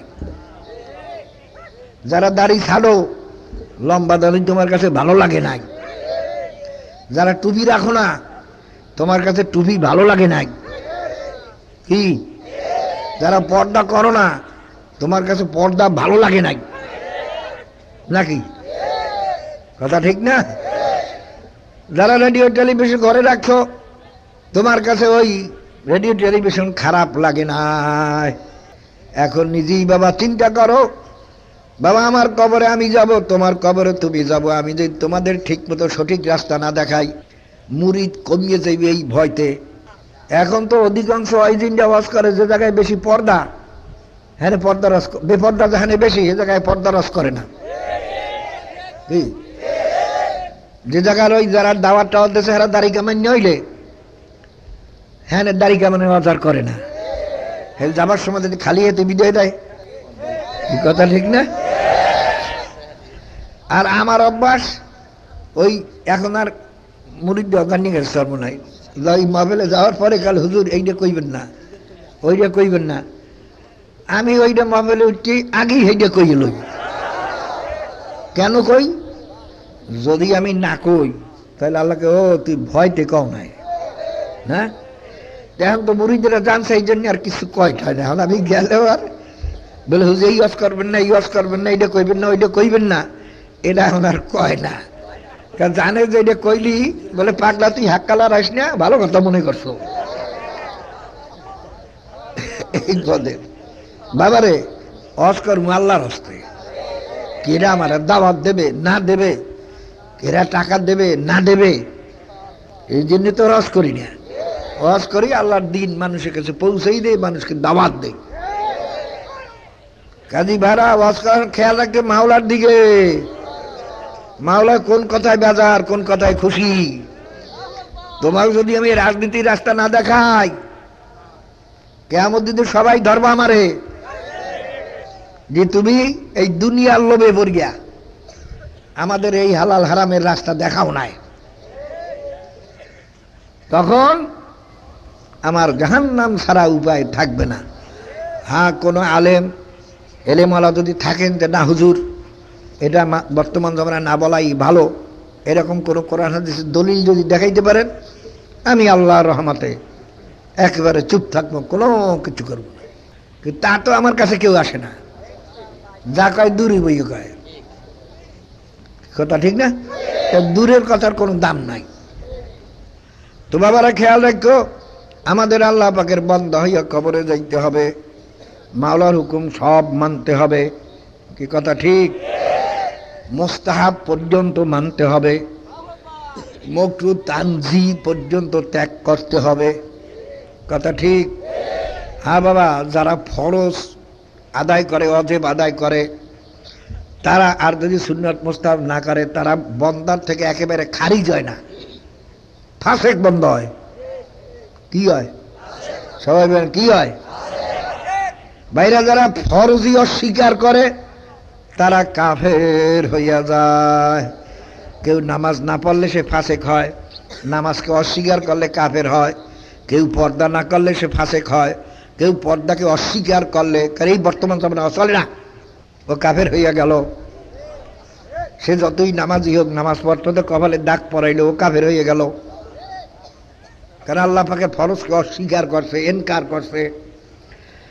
যারা দাড়ি ছাড়ো, লম্বা দাড়ি তোমার কাছে ভালো লাগে নাই। যারা টুপি রাখো না, তোমার কাছে টুপি ভালো লাগে নাই। কি যারা পর্দা করো না, তোমার কাছে পর্দা ভালো লাগে নাই, নাকি? কথা ঠিক না? যারা রেডিও টেলিভিশন ঘরে রাখছো, তোমার কাছে ওই রেডিও টেলিভিশন খারাপ লাগে না। এখন নিজেই বাবা চিন্তা করো, বাবা আমার কবরে আমি যাব, তোমার কবরে তুমি যাব, আমি যদি তোমাদের ঠিক মতো সঠিক রাস্তা না দেখাই, মুরিদ কমিয়ে যাইবে এই ভয়তে। এখন তো অধিকাংশ ওয়াইজিনরা ওয়াজ করে যে জায়গায় বেশি পর্দা, হ্যাঁ পর্দা রস, বেপর্দা যেখানে বেশি সে জায়গায় পর্দা রস করে না। কি যে জায়গার ওই যারা দাওয়াত টাওয়াত দেশে এরা দাড়ি কামাই হইলে হ্যাঁ দাড়ি কামানোর বাজার করে না, হ্যাঁ যাবার সময় যদি খালি হাতে বিদায় দেয়, কথা ঠিক না? আর আমার অভ্যাস ওই এখন আর মুরিদ অগানি গেছে সর্বনাই, ওই মাহফিলে যাওয়ার পরে কাল হুজুর এইটা কইবেন না, ওইটা কইবেন না, আমি ওইটা মাহফিলে উঠছি আগেই সেইটা কই লই। কেন কই? যদি আমি না কই তাহলে আল্লাহকে ও তুই ভয়তে কও নাই না, এখন তো মুরিদরা জানছে এই জন্য আর কিছু কয় না। এখন আমি গেলেও আর বলে হুজুর এই ওয়াজ করবেন না, এই ওয়াজ করবেন না, এইটা কইবেন না, ওইটা কইবেন না, এটা এখন আর কয় না। কারণ জানে যে এটা কইলি বলে পাগলা তুই হাক্কালা রাইস না, ভালো কথা মনে করছো। এই পদের বাবারে ওয়াজ করবো আল্লাহর হস্তে, কেরা আমার দাওয়াত দেবে না দেবে, কেরা টাকা দেবে না দেবে, এই জন্য তো ওয়াজ করি না। ওয়াজ করি আল্লাহর দিন মানুষের কাছে পৌঁছেই দেয়, মানুষকে দাওয়াত দেয়। কাজী ভাড়া ওয়াজ করার খেয়াল রাখবে মাওলার দিকে, মাওলা কোন কথায় বেজার, কোন কথায় খুশি। তোমাকে যদি আমি রাজনীতির রাস্তা না দেখাই, কিয়ামত দিনে সবাই ধরবা আমারে যে তুমি এই দুনিয়ার লোভে পড়িয়া আমাদের এই হালাল হারামের রাস্তা দেখাও নাই, তখন আমার জাহান্নাম ছাড়া উপায় থাকবে না। হ্যাঁ কোনো আলেম এলেমালা যদি থাকেন যে না হুজুর এটা বর্তমান জমানায় না বলাই ভালো, এরকম কোনো কোরআন হাদিসের দলিল যদি দেখাইতে পারেন, আমি আল্লাহর রহমতে একেবারে চুপ থাকবো, কোনো কিছু করবো না। কিন্তু তা তো আমার কাছে কেউ আসে না, যা কয় দূরই বই কয়, কথা ঠিক না? দূরের কথার কোনো দাম নাই। তো বাবারা খেয়াল রাখো, আমাদের আল্লাহ পাকের বান্দা হইয়া কবরে যাইতে হবে, মাওলার হুকুম সব মানতে হবে, কি কথা ঠিক? মুস্তাহাব পর্যন্ত মানতে হবে, মাকরুহ তানজি পর্যন্ত ত্যাগ করতে হবে, কথা ঠিক? হ্যাঁ বাবা, যারা ফরজ আদায় করে, ওয়াজিব আদায় করে, তারা আর যদি সুন্নাত মুস্তাহাব না করে, তারা বন্দার থেকে একেবারে খারিজ হয় না, ফাসেক বন্ধ হয়। কি হয়? সবাই বলেন কি হয়? বাইরে যারা ফরজি অস্বীকার করে তারা কাফের হইয়া যায়। কেউ নামাজ না পড়লে সে ফাসেক হয়, নামাজকে অস্বীকার করলে কাফের হয়। কেউ পর্দা না করলে সে ফাসেক হয়, কেউ পর্দাকে অস্বীকার করলে, এই বর্তমান সময় চলে না, ও কাফের হইয়া গেল। সে যতই নামাজি হোক, নামাজ পড়তে কপালে দাগ পড়াইলে ও কাফের হয়ে গেল, কারণ আল্লাহ পাকে ফরজকে অস্বীকার করছে, এনকার করছে।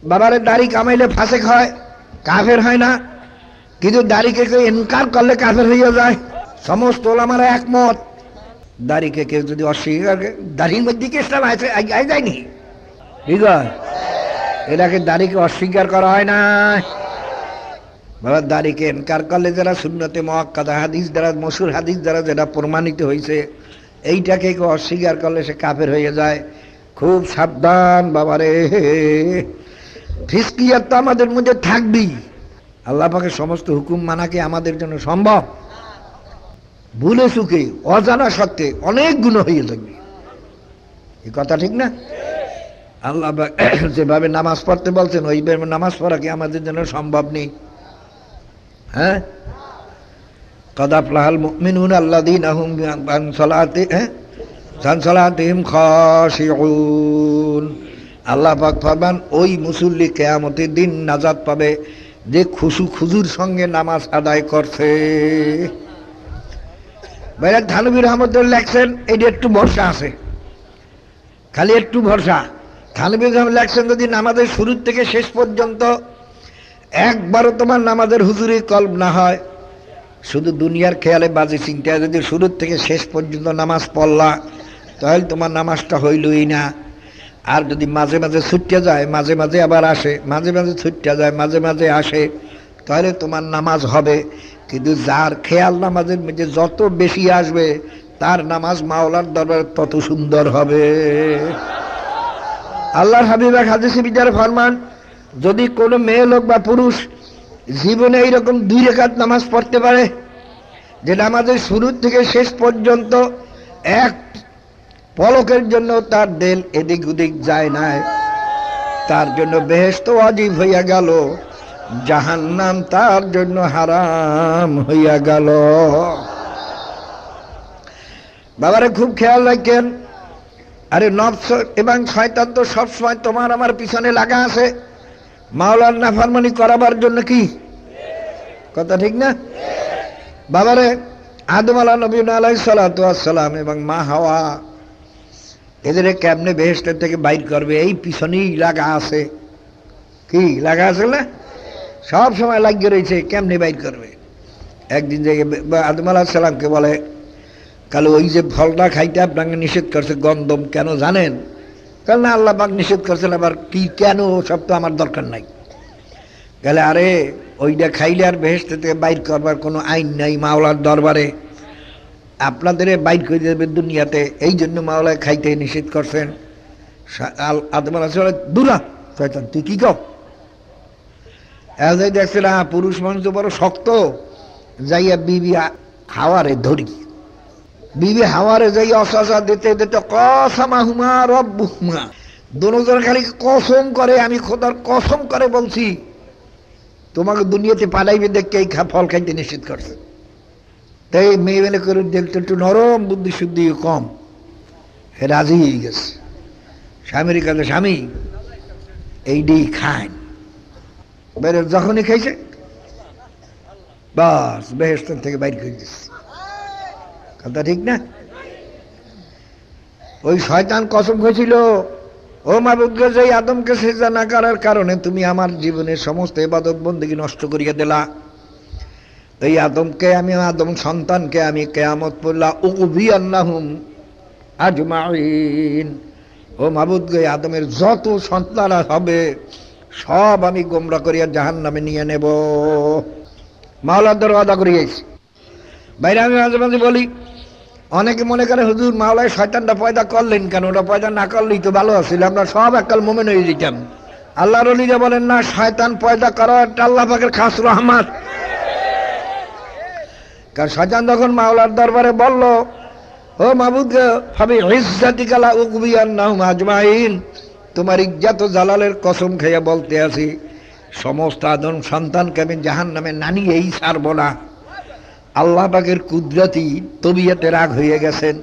বাবারে দাড়ি কামাইলে ফাসেক হয়, কাফের হয় না, কিন্তু দাড়িকে কেউ ইনকার করলে কাফের হয়ে যায়। সমস্ত ওলামারা একমত, দাড়িকে কেউ যদি অস্বীকার করে, দাড়ির মধ্যে কি ইসলাম আছে আই যায়নি, ঠিক আছে? এটাকে দাড়িকে অস্বীকার করা হয় না। বাবা দাড়িকে ইনকার করলে যারা সুন্নতে মুআক্কাদা হাদিস দ্বারা, মশহুর হাদিস দ্বারা যেটা প্রমাণিত হয়েছে, এইটাকে কেউ অস্বীকার করলে সে কাফের হয়ে যায়। খুব সাবধান বাবারে, ফিসকিয়াত তো আমাদের মধ্যে থাকবেই। আল্লাহ পাকের সমস্ত হুকুম মানা কি আমাদের জন্য সম্ভব? ভুলে চুকে অজানা সত্ত্বে অনেক গুণ হয়ে থাকবে, এই কথা ঠিক না? আল্লাহ যেভাবে নামাজ পড়তে বলছেন ওইভাবে নামাজ পড়া কি আমাদের জন্য সম্ভব নেই? হ্যাঁ, قد أفلح المؤمنون الذين هم عن صلاتهم عن صلاتهم خاشعون। আল্লাহ পাক ফরমান ওই মুসল্লি কিয়ামতের দিন নাজাত পাবে যে খুশু খুজুর সঙ্গে নামাজ আদায় করছে। ভাইরা থানবী রহমতুল্লাহ লেখছেন এইটা একটু ভরসা আছে, খালি একটু ভরসা। থানবী রহমান লেখছেন যদি নামাজের শুরু থেকে শেষ পর্যন্ত একবারও তোমার নামাজের হুজুরি কল্প না হয়, শুধু দুনিয়ার খেয়ালে বাজে চিন্তায় যদি শুরু থেকে শেষ পর্যন্ত নামাজ পড়লা, তাহলে তোমার নামাজটা হইলই না। আর যদি মাঝে মাঝে ছুটতে যায়, মাঝে মাঝে আবার আসে, মাঝে মাঝে ছুটতে যায়, মাঝে মাঝে আসে, তাহলে তোমার নামাজ হবে। কিন্তু যার খেয়াল নামাজের মধ্যে যত বেশি আসবে, তার নামাজ মাওলার দরবারে তত সুন্দর হবে। আল্লাহর হাবিব এক হাদিসে বিদার ফরমান, যদি কোনো মেয়ে লোক বা পুরুষ জীবনে এইরকম দুই রাকাত নামাজ পড়তে পারে যে নামাজের শুরু থেকে শেষ পর্যন্ত এক পলকের জন্য তার দিল এদিক ওদিক যায় নাই, তার জন্য বেহেশত ওয়াজিব হইয়া গেল, জাহান্নাম তার জন্য হারাম হইয়া গেল। বাবারে খুব খেয়াল রাখেন। আরে নফস এবং শয়তান তো সবসময় তোমার আমার পিছনে লাগা আছে মাওলার নাফরমানি করাবার জন্য, কি কথা ঠিক না? বাবারে আদম আলাইহিস নবী আলাইহিস সালাতু ওয়াস সালাম এবং মা হাওয়া এদের কেমনে বেহেশতের থেকে বাইর করবে, এই পিছনেই লাগা আছে। কি লাগা আছে না? সব সময় লাগিয়ে রয়েছে কেমনে বাইর করবে। একদিন যে আদম আলাইহিস সালামকে বলে, কাল ওই যে ফলটা খাইতে আপনাকে নিষেধ করছে গন্ধম, কেন জানেন? কাল না আল্লাহ পাক নিষেধ করছেন, আবার কি কেন সব তো আমার দরকার নাই। গেলে আরে ওইটা খাইলে আর বেহেশত থেকে বাইর করবার কোনো আইন নাই মাওলার দরবারে, আপনাদের বাইর করে দেবে দুনিয়াতে, এই জন্য মাওলায় খাইতে নিষেধ করছেন। আদম আলাইহিস সালাম দুরা শয়তান তুই কি কও? এজাই দেখছে না পুরুষ মানুষ তো বড় শক্ত, যাইয়া বিবি হাওয়ারে ধরি, বিবি হাওয়ারে যাই অসাসা দিতে দিতে কসমাহুমা রব্বুহুমা, দুজন খালি কসম করে, আমি খোদার কসম করে বলছি তোমাকে দুনিয়াতে পালাইবে দেখে এই ফল খাইতে নিষেধ করছে। তাই মেয়ে মেলে করে দেখতে একটু নরম, বুদ্ধি শুদ্ধি কম, রাজি হয়ে গেছে। স্বামীর কাছে স্বামী এইটাই খায়, বের যখনই খাইছে বাস বেহেশত থেকে বাইর করে দিচ্ছে। কথা ঠিক না? ওই শয়তান কসম হয়েছিল, ও মাবুদ গো, যে আদমকে সিজদা না করার কারণে তুমি আমার জীবনের সমস্ত ইবাদত বন্দেগী নষ্ট করিয়া দিলা, এই আদমকে আমি আদম সন্তানকে আমি কিয়ামত পড়লা উগবিয়ান্নাহুম আজমাইন, ও মাবুদ গো আদমের যত সন্তান হবে সব আমি গোমরা করিয়া জাহান্নামে নিয়ে নেব। মাওলার দরবার আদা করিয়েছি। বাইরে আমি মাঝে মাঝে বলি, অনেকে মনে করে হুজুর মাওলায় শয়তানটা পয়দা করলেন কেন? ওটা পয়দা না করলেই তো ভালো আছিল, আমরা সব এককাল মোমেন হয়ে যেতাম। আল্লাহর ওলিরা বলেন না, শয়তান পয়দা করা একটা আল্লাহ পাকের খাস রহমত। কারণ শয়তান যখন মাওলার দরবারে বলল, ও মাবুদ ফাবি ইজ্জাতিকা লা উগবিয়ান্নাহুম আজমাইন, তোমার ইজ্জত ও জালালের কসম খেয়ে বলতে আছি সমস্ত আদম সন্তানকে আমি জাহান্নামে নানিয়েই ছাড়ব না। আল্লাহ পাকের কুদরতি তবিয়তে রাগ হয়ে গেছেন।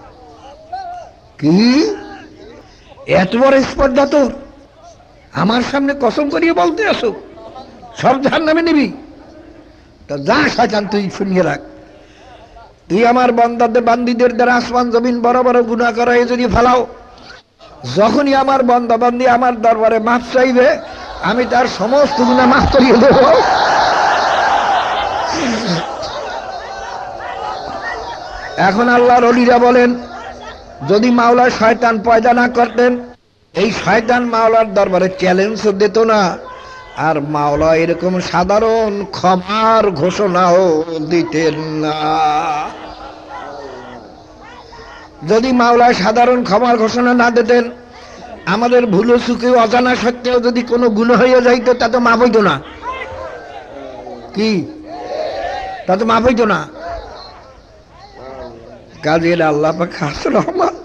কি এত বড় স্পর্ধা তোর, আমার সামনে কসম করিয়ে বলতে আসো সব জাহান্নামে নিবি? তা যা শয়তান তুই শুনিয়ে রাখ, তুই আমার বান্দাদের বান্দীদের দ্বারা আসমান জমিন বড় বড় গুনাহ করায় যদি ফেলাও, যখনই আমার বান্দা বান্দি আমার দরবারে মাফ চাইবে আমি তার সমস্ত গুনাহ মাফ করিয়ে দেব। এখন আল্লাহর ওলিরা বলেন, যদি মাওলা শয়তান পয়দা না করতেন, এই শয়তান মাওলার দরবারে চ্যালেঞ্জ দিত না, আর মাওলা এরকম সাধারণ ক্ষমার ঘোষণাও দিতেন না। যদি মাওলা সাধারণ ক্ষমার ঘোষণা না দিতেন, আমাদের ভুলো চুকে অজানা সত্ত্বেও যদি কোনো গুনাহ হয়ে যাইতো, তা তো মাফ হইতো না। কি তা তো মাফ হইতো না। কাজের আল্লাহ পাক খাস রহমত,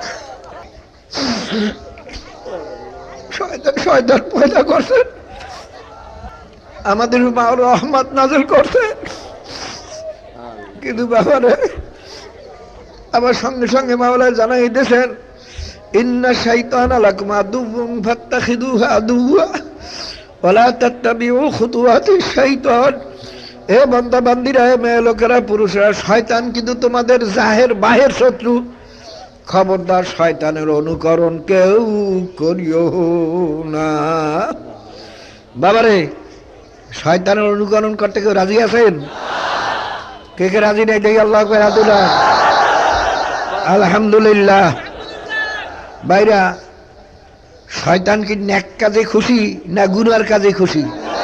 শয়তান শয়তান পয়দা করছেন, আমাদের উপর রহমত নাযিল করছে। কিন্তু ব্যাপারে আবার সঙ্গে সঙ্গে মাওলা জানাই দিয়েছেন, ইন্না শাইতানা লাকুম আদুউন ফাত্তাখিযুহু আদুওয়া ওয়া লা তাত্তাবিউ খুতুওয়াতিশ শাইতান। এ বান্দা বান্দিরা, মেয়ে লোকেরা, পুরুষরা, শয়তান কিন্তু তোমাদের জাহের বাহের শত্রু। খবরদার শয়তানের অনুকরণ কেউ করিও না। বাবারে, শয়তানের অনুকরণ করতে কেউ রাজি আছেন? কে কে রাজি নেই? দেখি আল্লাহ আকবার, আদুল্লাহ, আলহামদুলিল্লাহ। ভাইরা, শয়তান কি নেক কাজে খুশি না গুনার কাজে খুশি?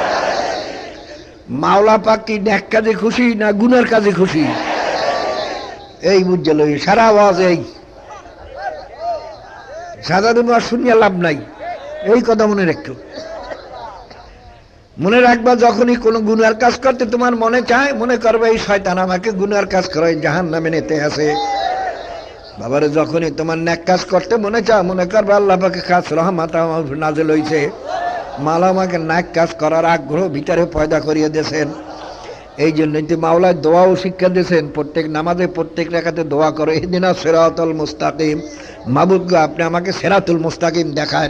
মাওলা পাক কি নেক কাজে খুশি না গুনার কাজে খুশি? এই বুঝে লই, সারা আওয়াজ এই সাধারণ শুনিয়া লাভ নাই। এই কথা মনে রাখো, মনে রাখবা, যখনই কোনো গুনার কাজ করতে তোমার মনে চায়, মনে করবে এই শয়তান আমাকে গুনার কাজ করায় জাহান্নামে নিতে আসে। বাবারে, যখনই তোমার নেক কাজ করতে মনে চায়, মনে করবে আল্লাহ পাকে খাস রহমত আমার নাযিল হইছে, মাওলা আমাকে নেক কাজ করার আগ্রহ ভিতরে পয়দা করিয়ে দিয়েছেন। এই জন্যই তো মাওলায় দোয়াও শিক্ষা দিয়েছেন। প্রত্যেক নামাজে, প্রত্যেক রাকাতে দোয়া করো, ইহদিনা সিরাতাল মুস্তাকিম। মাবুদ গো, আপনি আমাকে সিরাতুল মুস্তাকিম দেখান।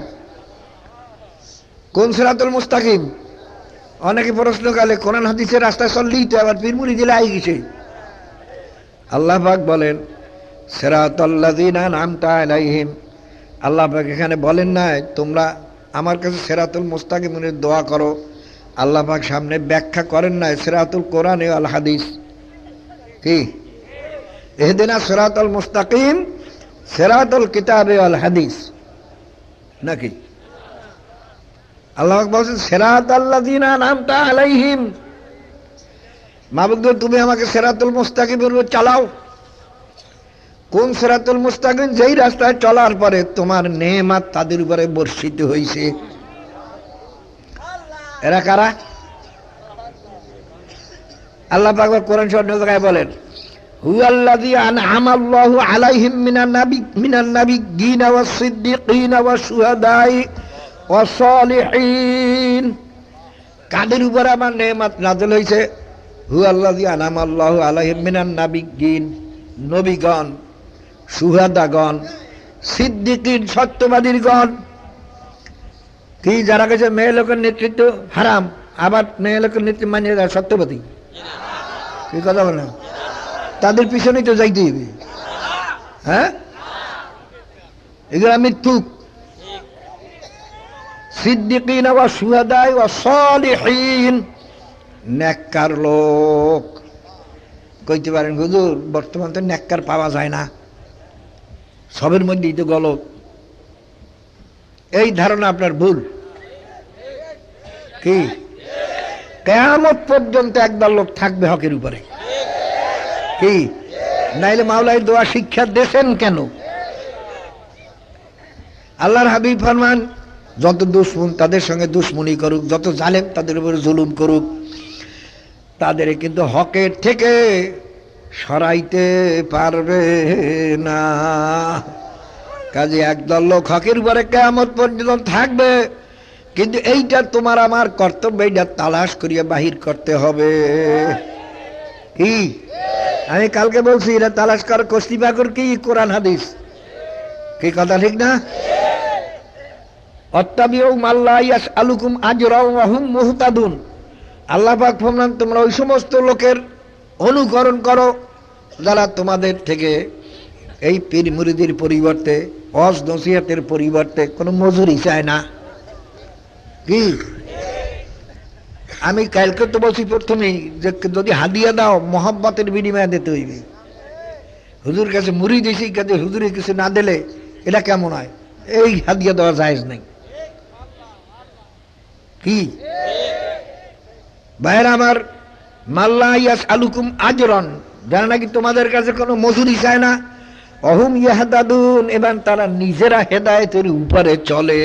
কোন সিরাতুল মুস্তাকিম? অনেকে প্রশ্ন কালে কোরআন হাদিসের রাস্তায় চললেই তো আবার পীরমুড়ি দিলে আই গেছে। আল্লাহ পাক বলেন, সিরাতাল্লাযীনা আন'আমতা আলাইহিম। আল্লাহ পাক এখানে বলেন না তোমরা আমার কাছে সিরাতুল মুস্তাকিমের দোয়া করো। আল্লাহ পাক সামনে ব্যাখ্যা করেন না সিরাতুল কোরআন ওয়াল হাদিস। কি ইহদিনা সিরাতাল মুস্তাকিম, সিরাতুল কিতাব ওয়াল হাদিস নাকি? আল্লাহ পাক বলেন সিরাতাল্লাযীনা আন'আমতা আলাইহিম। মাবুদ, তুমি আমাকে সিরাতুল মুস্তাকিমের উপর চালাও। কোন সিরাতুল মুস্তাকিম? যেই রাস্তায় চলার পরে তোমার নেয়ামত তাদের উপরে বর্ষিত হয়েছে। এরা কারা? আল্লাহ পাক কোরআন শরীফে জায়গায় বলেন, হুয়াল্লাযী আন'আমাল্লাহু আলাইহিম মিনান নাবি মিনান নাবিয়্যিনা ওয়াস সিদ্দীকিনা ওয়াস শুহাদাই ওয়াস সালিহিন। কাদের উপর আমার নেয়ামত নাযিল হয়েছে? হুয়াল্লাযী আন'আমাল্লাহু আলাইহিম মিনান নাবিয়্যিন, নবীগণ, শুহাদাগণ, সিদ্দিকিন, সত্যবাদীগণ। কি যারা কাছে মেয়ে লোকের নেতৃত্ব হারাম, আবার মেয়ে লোকের নেতৃত্ব মানে সত্যবাদী? কি কথা বলে? তাদের পিছনেই তো যাইতে হবে। হ্যাঁ, এগুলো মিথ্যুক। সিদ্দিকিন ওয়া শুহাদাই ওয়া সালিহিন, নেককার লোক। কইতে পারেন হুজুর, বর্তমান তো নেককার পাওয়া যায় না, সবের মধ্যেই তো গলত। এই ধারণা আপনার ভুল। কি কিয়ামত পর্যন্ত একদল লোক থাকবে হকের উপরে। কি নাইলে মাওলাই দোয়া শিক্ষা দেন কেন? আল্লাহর হাবিব ফরমান, যত দুশমন তাদের সঙ্গে দুশমনি করুক, যত জালেম তাদের উপরে জুলুম করুক, তাদের কিন্তু হকের থেকে সরাইতে পারবে না। কাজে একদল লোক হকের উপরে কিয়ামত পর্যন্ত থাকবে, কিন্তু এইটা তোমার আমার কর্তব্য, এইটা তালাশ করিয়া বাহির করতে হবে। কি আমি কালকে বলছি, এটা তালাশ কর কস্তিবাকর কি কোরআন হাদিস। কি কথা ঠিক না? অত্তাবিউ মাল্লা ইয়াসআলুকুম আজরাও ওয়া হুম মুহতাদুন। আল্লাহ পাক ফরমান, তোমরা ওই সমস্ত লোকের অনুকরণ করো যারা তোমাদের থেকে এই পীর মুরিদের পরিবর্তে, ওয়াজ নসিহতের পরিবর্তে কোনো মজুরি চায় না। কি আমি কালকে তো বলছি প্রথমেই যে যদি হাদিয়া দাও মোহাব্বতের বিনিময়ে দিতে হইবে। হুজুর কাছে মুড়ি দিয়েছি, কাজে হুজুরের কিছু না দিলে এটা কেমন হয়? এই হাদিয়া দেওয়া জায়েজ নাই। কি ভাইয়েরা আমার, মাল্লা ইয়াস আলুকুম আজরন, যারা নাকি তোমাদের কাছে কোনো মজুরি চায় না, অহুম ইয়াহদাদুন, এবং তারা নিজেরা হেদায়েতের উপরে চলে।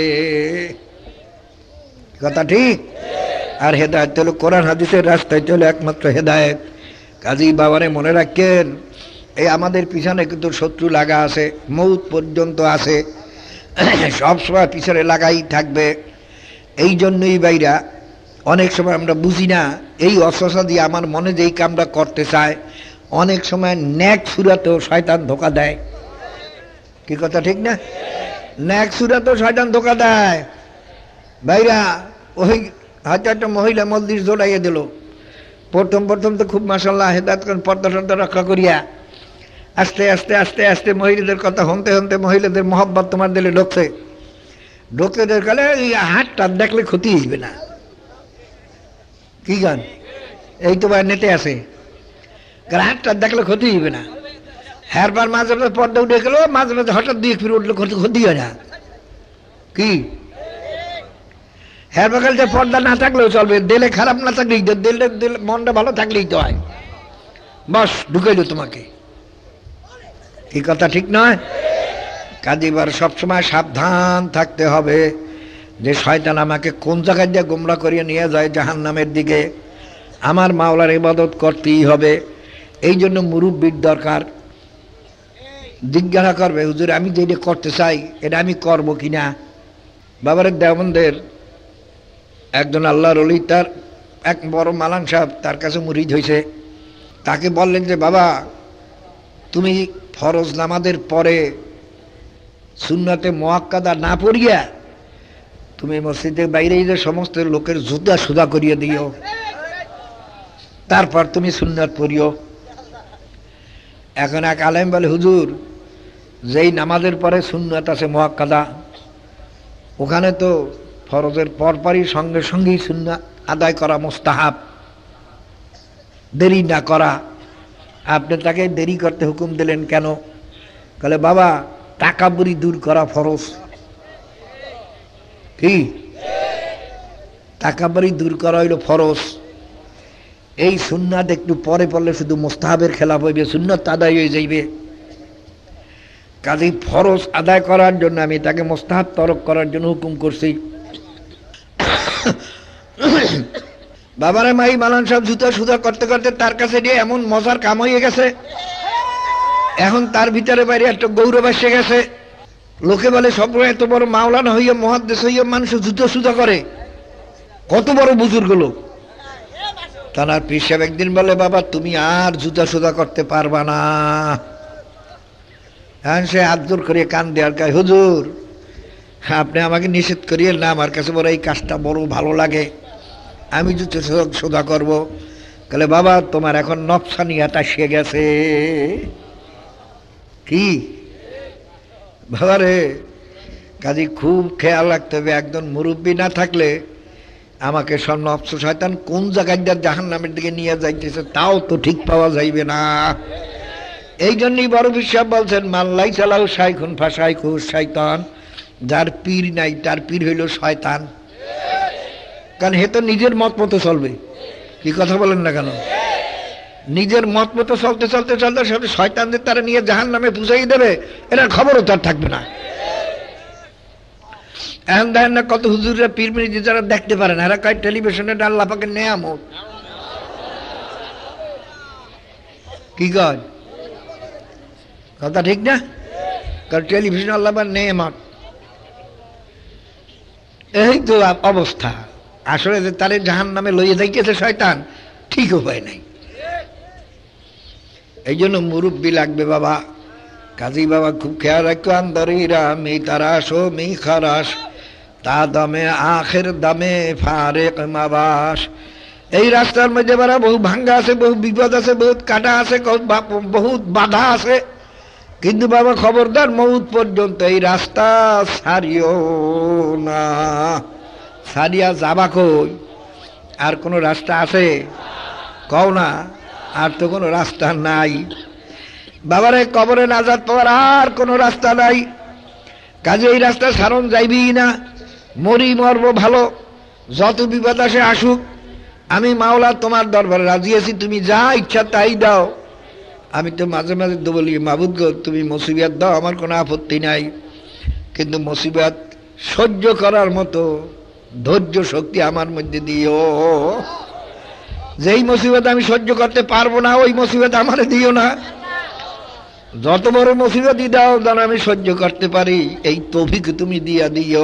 কথা ঠিক? আর হেদায়েত হলো কোরআন হাদিসের রাস্তায় চলে একমাত্র হেদায়েত। কাজী বাবারে মনে রাখেন, এই আমাদের পিছনে কিন্তু শত্রু লাগা আছে, মৌত পর্যন্ত আছে, সবসময় পিছনে লাগাই থাকবে। এই জন্যই বাইরা অনেক সময় আমরা বুঝি না, এই অসসা দিয়ে আমার মনে যেই কামটা করতে চায়, অনেক সময় ন্যাক সুরাতেও শয়তান ধোকা দেয়। কি কথা ঠিক না? ন্যাক সুরাতেও শয়তান ধোকা দেয়। ভাইরা ওই হয়তো একটা মহিলা মন্দির জোড়াইয়ে দিল, প্রথম প্রথম তো খুব মাসাল্লাহ হেদায়েত করেন, পর্দা টর্দা রক্ষা করিয়া আস্তে আস্তে আস্তে আস্তে মহিলাদের কথা হনতে হনতে মহিলাদের মহব্বত তোমার দিলে ঢুকছে, ঢুকতে দেখলে হাতটা দেখলে ক্ষতি হইবে না। কি গান এই তো ভাই নেটে আছে, হাতটা দেখলে ক্ষতি হইবে না। হ্যারবার মাঝে মাঝে পর্দা উঠে গেল, মাঝে মাঝে হঠাৎ দিয়ে ফিরে উঠলে ক্ষতি ক্ষতি হয় না। কি হ্যাঁ বাকালটা পর্দা না থাকলেও চলবে, দিলে খারাপ না থাকলেই তো, দিলে দিলে মনটা ভালো থাকলেই তো হয়। বস ঢুকাইল তোমাকে। কি কথা ঠিক নয়? কাজীবার সবসময় সাবধান থাকতে হবে যে শয়তান আমাকে কোন জায়গায় দিয়ে গোমরা করিয়ে নিয়ে যায় জাহান্নামের দিকে। আমার মাওলার ইবাদত করতেই হবে। এই জন্য মুরব্বির দরকার। জিজ্ঞাসা করবে, হুজুর আমি যেটা করতে চাই এটা আমি করব কিনা। বাবারের দেওবন্দের একজন আল্লাহর ওলি, তার এক বড় মালান সাহেব তার কাছে মুরিদ হয়েছে। তাকে বললেন যে বাবা, তুমি ফরজ নামাজের পরে সুন্নাতে মুআক্কাদা না পড়িয়া তুমি মসজিদের বাইরে যে সমস্ত লোকের জুতা সুদা করিয়ে দিও, তারপর তুমি সুন্নাত পড়িও। এখন এক আলেম বলে, হুজুর যেই নামাজের পরে সুন্নাত আছে মুআক্কাদা, ওখানে তো ফরজের পরপরই সঙ্গে সঙ্গেই সুন্নাত আদায় করা মুস্তাহাব, দেরি না করা। আপনি তাকে দেরি করতে হুকুম দিলেন কেন? বলে বাবা, তাকাবুরি দূর করা ফরজ। কি তাকাবুরি দূর করা হইল ফরজ। এই সুন্নাত একটু পরে পড়লে শুধু মুস্তাহাবের খেলাফ হইবে, সুন্নাত আদায় হয়ে যাইবে। কাজেই ফরজ আদায় করার জন্য আমি তাকে মুস্তাহাব তরক করার জন্য হুকুম করছি। বাবারে মাই মালান সব জুতা সুতা করতে করতে তার কাছে নিয়ে এমন মজার কাম হয়ে গেছে, এখন তার ভিতরে বাইরে একটা গৌরব এসে গেছে। লোকে বলে সবসময় এত বড় মাওলানা হইয়া মুহাদ্দিস হইয়া মানুষ জুতা সুতা করে, কত বড় বুজুর্গ লোক। তার পীর সাহেব একদিন বলে, বাবা তুমি আর জুতা সুতা করতে পারবা না। হ্যাঁ, সে হাত জোর করে কান দেওয়ার গায়ে, হুজুর আপনি আমাকে নিষেধ করিয়েন না, আমার কাছে বড় এই কাজটা বড় ভালো লাগে, আমি জুতো সোজা করবো। বলে বাবা তোমার এখন নফসানিয়াত এসে গেছে। কি বাবা রে, কাজে খুব খেয়াল রাখতে হবে। একজন মুরব্বী না থাকলে আমাকে সব নফস শয়তান কোন জায়গায় জাহান্নামের দিকে নিয়ে যাইতেছে তাও তো ঠিক পাওয়া যাইবে না। এই জন্যই বড় বিশ্বাস বলছেন, মাল্লাই চালাও শাইখুন ফাশাইখু শয়তান, যার পীর নাই তার পীর হইল শয়তান। কারণ হে তো নিজের মত মতো চলবে। কি কথা বলেন না কেন? নিজের মত মতো চলতে চলতে চলতে সব শয়তানদের তারা নিয়ে জাহান্নামে পুষাই দেবে, এটার খবরও তার থাকবে না। এখন দেখেন না কত হুজুররা পীর মিরিদি যারা দেখতে পারেন, এরা কয় টেলিভিশনে আল্লাহ পাকের নেয়ামত। কি কয় কথা ঠিক না? কারণ টেলিভিশন আল্লাহ পাকের নেয়ামত। এই তো অবস্থা। আসলে যে তারে জাহান্নামে লইয়ে যাইতেছে শয়তান, ঠিক উপায় নাই। এই জন্য মুরব্বী লাগবে বাবা। কাজী বাবা খুব খেয়াল রাখো, আন্দরিরা মি তারাস ও মি খারাস তা দামে আখের দামে ফারেক মাবাস। এই রাস্তার মধ্যে বারা বহু ভাঙ্গা আছে, বহু বিপদ আছে, বহুত কাটা আছে, বহুত বাধা আছে, কিন্তু বাবা খবরদার মউত পর্যন্ত এই রাস্তা ছাড়িও না, সাদিয়া যাবা কই? আর কোনো রাস্তা আছে? কও না, আর তো কোনো রাস্তা নাই। বাবারে কবরে নাজাত পাওয়ার আর কোনো রাস্তা নাই। কাজে এই রাস্তা সারণ যাইবি না, মরি মরবো ভালো, যত বিপদ আসে আসুক। আমি মাওলা তোমার দরবারে রাজি আছি, তুমি যা ইচ্ছা তাই দাও। আমি তো মাঝে মাঝে তো বলি, মাবুদ গো তুমি মুসিবত দাও, আমার কোনো আপত্তি নাই, কিন্তু মুসিবত সহ্য করার মতো ধৈর্য শক্তি আমার মধ্যে দিও। যেই মুসিবত আমি সহ্য করতে পারবো না ওই মুসিবত আমার দিও না। যত বড় মুসিবতই দাও যেন আমি সহ্য করতে পারি, এই তৌফিক তুমি দিয়া দিও।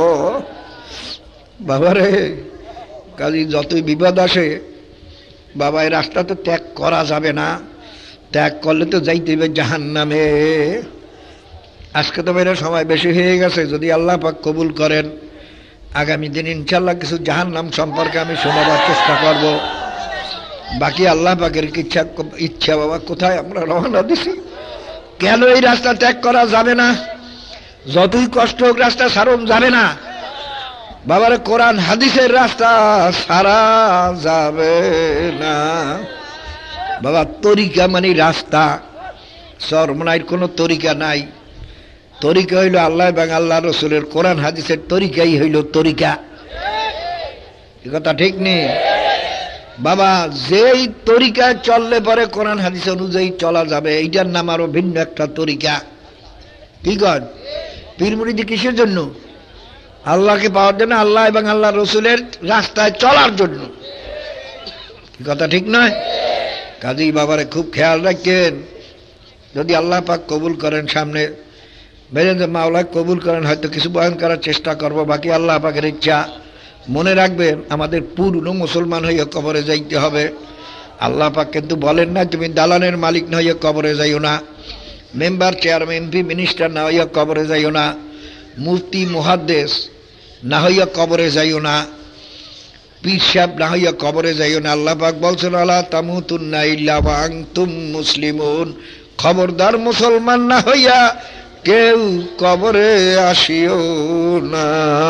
বাবারে কাজে যতই বিপদ আসে, বাবা এই রাস্তা তো ত্যাগ করা যাবে না, ত্যাগ করলে তো যাইতে হবে জাহান্নামে। আজকে তো মেয়েরা সময় বেশি হয়ে গেছে, যদি আল্লাহ পাক কবুল করেন আগামী দিন ইনশাল্লাহ কিছু জাহান্নাম সম্পর্কে আমি শোনাবার চেষ্টা করব। বাকি আল্লাহ পাকের ইচ্ছা ইচ্ছা বাবা কোথায় আমরা রওনা দিছি। কেন এই রাস্তা ত্যাগ করা যাবে না? যতই কষ্ট হোক রাস্তা সারণ যাবে না। বাবার কোরআন হাদিসের রাস্তা সারা যাবে না। বাবা তরিকা মানে রাস্তা, চরমনাইয়ের কোনো তরিকা নাই। তরিকা হইল আল্লাহ এবং আল্লাহ রসুলের কোরআন হাদিসের তরিকাই হইল তরিকা। এ কথা ঠিক নেই বাবা। যেই তরিকায় চললে পরে কোরআন হাদিস অনুযায়ী চলা যাবে, এইটার নাম আরো ভিন্ন একটা তরিকা। কি কর পীর মুরিদি কিসের জন্য? আল্লাহকে পাওয়ার জন্য, আল্লাহ এবং আল্লাহ রসুলের রাস্তায় চলার জন্য। কথা ঠিক নয়? কাজেই বাবারে খুব খেয়াল রাখেন, যদি আল্লাহ পাক কবুল করেন সামনে বেরেন যে মাওলা কবুল করেন, হয়তো কিছু বয়ান করার চেষ্টা করব, বাকি আল্লাহ পাকের ইচ্ছা। মনে রাখবেন আমাদের পূর্ণ মুসলমান হইয়া কবরে যাইতে হবে। আল্লাহ পাক কিন্তু বলেন না তুমি দালানের মালিক না হইয়া কবরে যাইও না, মেম্বার চেয়ারম্যান এমপি মিনিস্টার না হইয়া কবরে যাইও না, মুফতি মুহাদ্দিস না হইয়া কবরে যাইও না, পীর সাহেব না হইয়া কবরে যাইও না। আল্লাহ পাক বলছেন আলা তামুতুন্না ইল্লা ওয়া আনতুম মুসলিমুন, খবরদার মুসলমান না হইয়া কেউ কবরে আসিও না।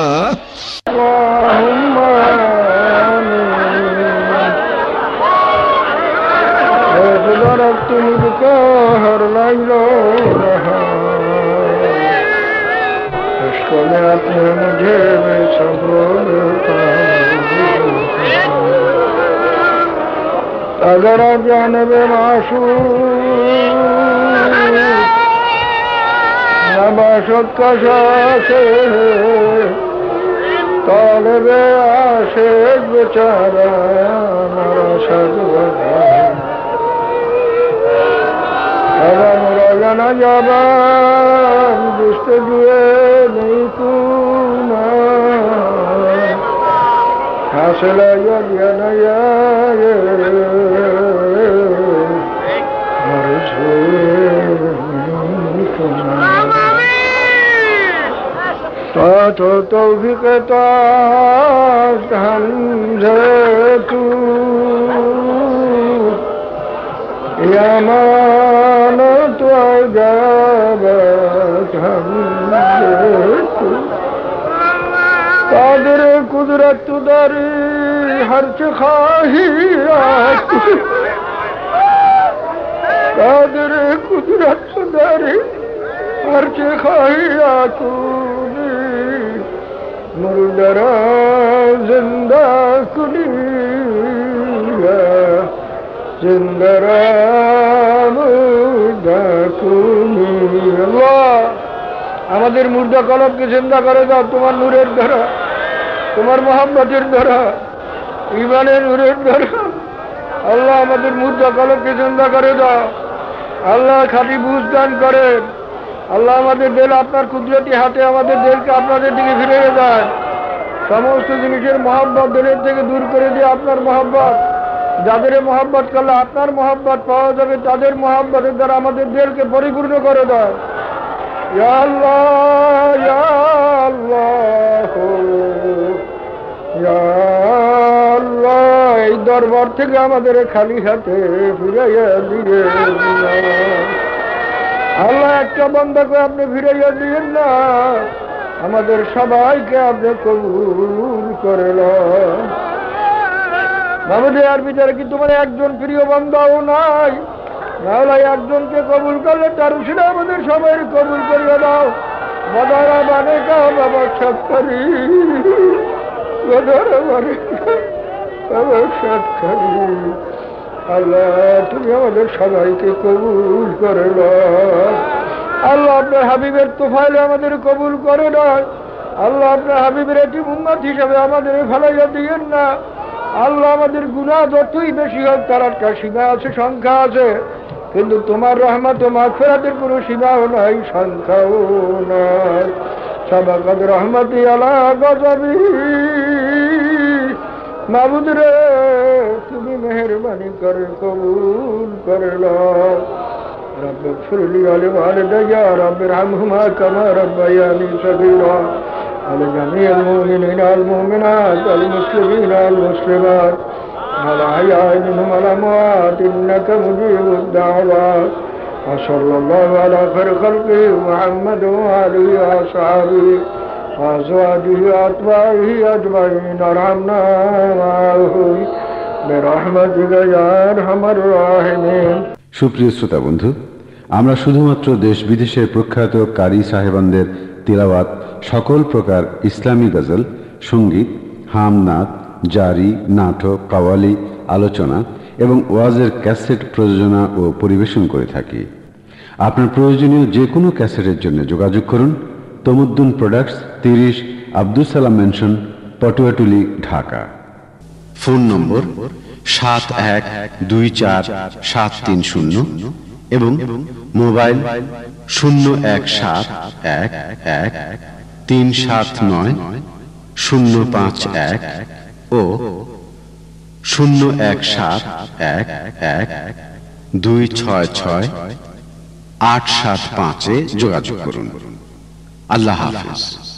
अगर जानब माशूक नबाशत का शासे तालिबे आशिक बेचारा हमारा शज़्बा अगर मुरादा न जाबान गुफ्तगूए नहीं तूना हासिल या न या तो तौफीक हमसे तू यमान तो अजाबत हमसे तू कादिर कुदरत दारी हर ख्वाही कादिर कुदरत दारी हर ख्वाही मुर्दरा जिंदा कुलिया जिंदरा मुर्दा कुलिया। আমাদের মুর্দা কলবকে জিন্দা করে দাও তোমার নূরের দ্বারা, তোমার মোহাম্মতের দ্বারা, ইমানের নূরের দ্বারা। আল্লাহ আমাদের মুর্দা কলবকে জিন্দা করে দাও। আল্লাহ খাঁটি বুঝ দান করেন। আল্লাহ আমাদের দিল আপনার কুদরতি হাতে আমাদের দিলকে আপনাদের দিকে ফিরে যায়। সমস্ত জিনিসের মহব্বত দিলের থেকে দূর করে দিয়ে আপনার মহব্বত, যাদের মহব্বত করলে আপনার মহব্বত পাওয়া যাবে, তাদের মহব্বতের দ্বারা আমাদের দিলকে পরিপূর্ণ করে দেয়। ইয়া আল্লাহ ইয়া আল্লাহ ইয়া আল্লাহ, এই দরবার থেকে আমাদের খালি হাতে ফিরাইয়া দিয়ে আল্লাহ একটা বান্দাকে আপনি ফিরাইয়া দিয়েন না। আমাদের সবাইকে আপনি কবুল করে নাও। মাহমুদে আর ভিতরে কি তোমার একজন প্রিয় বান্দাও নাই? নাহলে একজনকে কবুল করলে তার সেটা আমাদের সবাই কবুল করিয়ে দাও। বদারা মানে কা বাবা সৎকারী, বদারা মানে বাবা সৎকারী। আল্লাহ তুমি আমাদের সবাইকে কবুল করে নাও। আল্লাহ আপনার হাবিবের তোফাইলে আমাদের কবুল করে নয়। আল্লাহ আপনার হাবিবের একটি উম্মত হিসাবে আমাদের ফেলাইয়া দিয়েন না। আল্লাহ আমাদের গুনাহ যতই বেশি হোক তার একটা সীমা আছে, সংখ্যা আছে, কিন্তু তোমার রহমত ও মাগফিরাতের কোনো সীমাও নাই, সংখ্যাও নাই। সাবাকাত রহমতি আলা গজবি। মাবুদ রে তুমি মেহেরবানি করে কবুল করে নাও। رب اغفر لي ولوالدي رب ارحمهما كما ربياني صغيرا ولجميع المؤمنين والمؤمنات والمسلمين والمسلمات الأحياء منهم والأموات إنك مجيب الدعوات وصلى الله على خير خلقه محمد وآله وأصحابه وأزواجه وأتباعه أجمعين ارحمنا معهم برحمتك يا أرحم الراحمين। সুপ্রিয় শ্রোতা বন্ধু, আমরা শুধুমাত্র দেশ বিদেশের প্রখ্যাত কারি সাহেবানদের তিলাওয়াত, সকল প্রকার ইসলামী গজল, সঙ্গীত, হামনাদ, জারি, নাটক, কাওয়ালি, আলোচনা এবং ওয়াজের ক্যাসেট প্রযোজনা ও পরিবেশন করে থাকি। আপনার প্রয়োজনীয় যে কোনো ক্যাসেটের জন্য যোগাযোগ করুন তমুদ্দুন প্রোডাক্টস, তিরিশ Abdul Salam mansion, Patuatuli, Dhaka. Phone number সাত এক দুই চার সাত তিন শূন্য এবং মোবাইল শূন্য এক সাত এক এক তিন সাত নয় শূন্য পাঁচ এক ও শূন্য এক সাত এক এক দুই ছয় ছয় আট সাত পাঁচে যোগাযোগ করুন। আল্লাহ হাফেজ।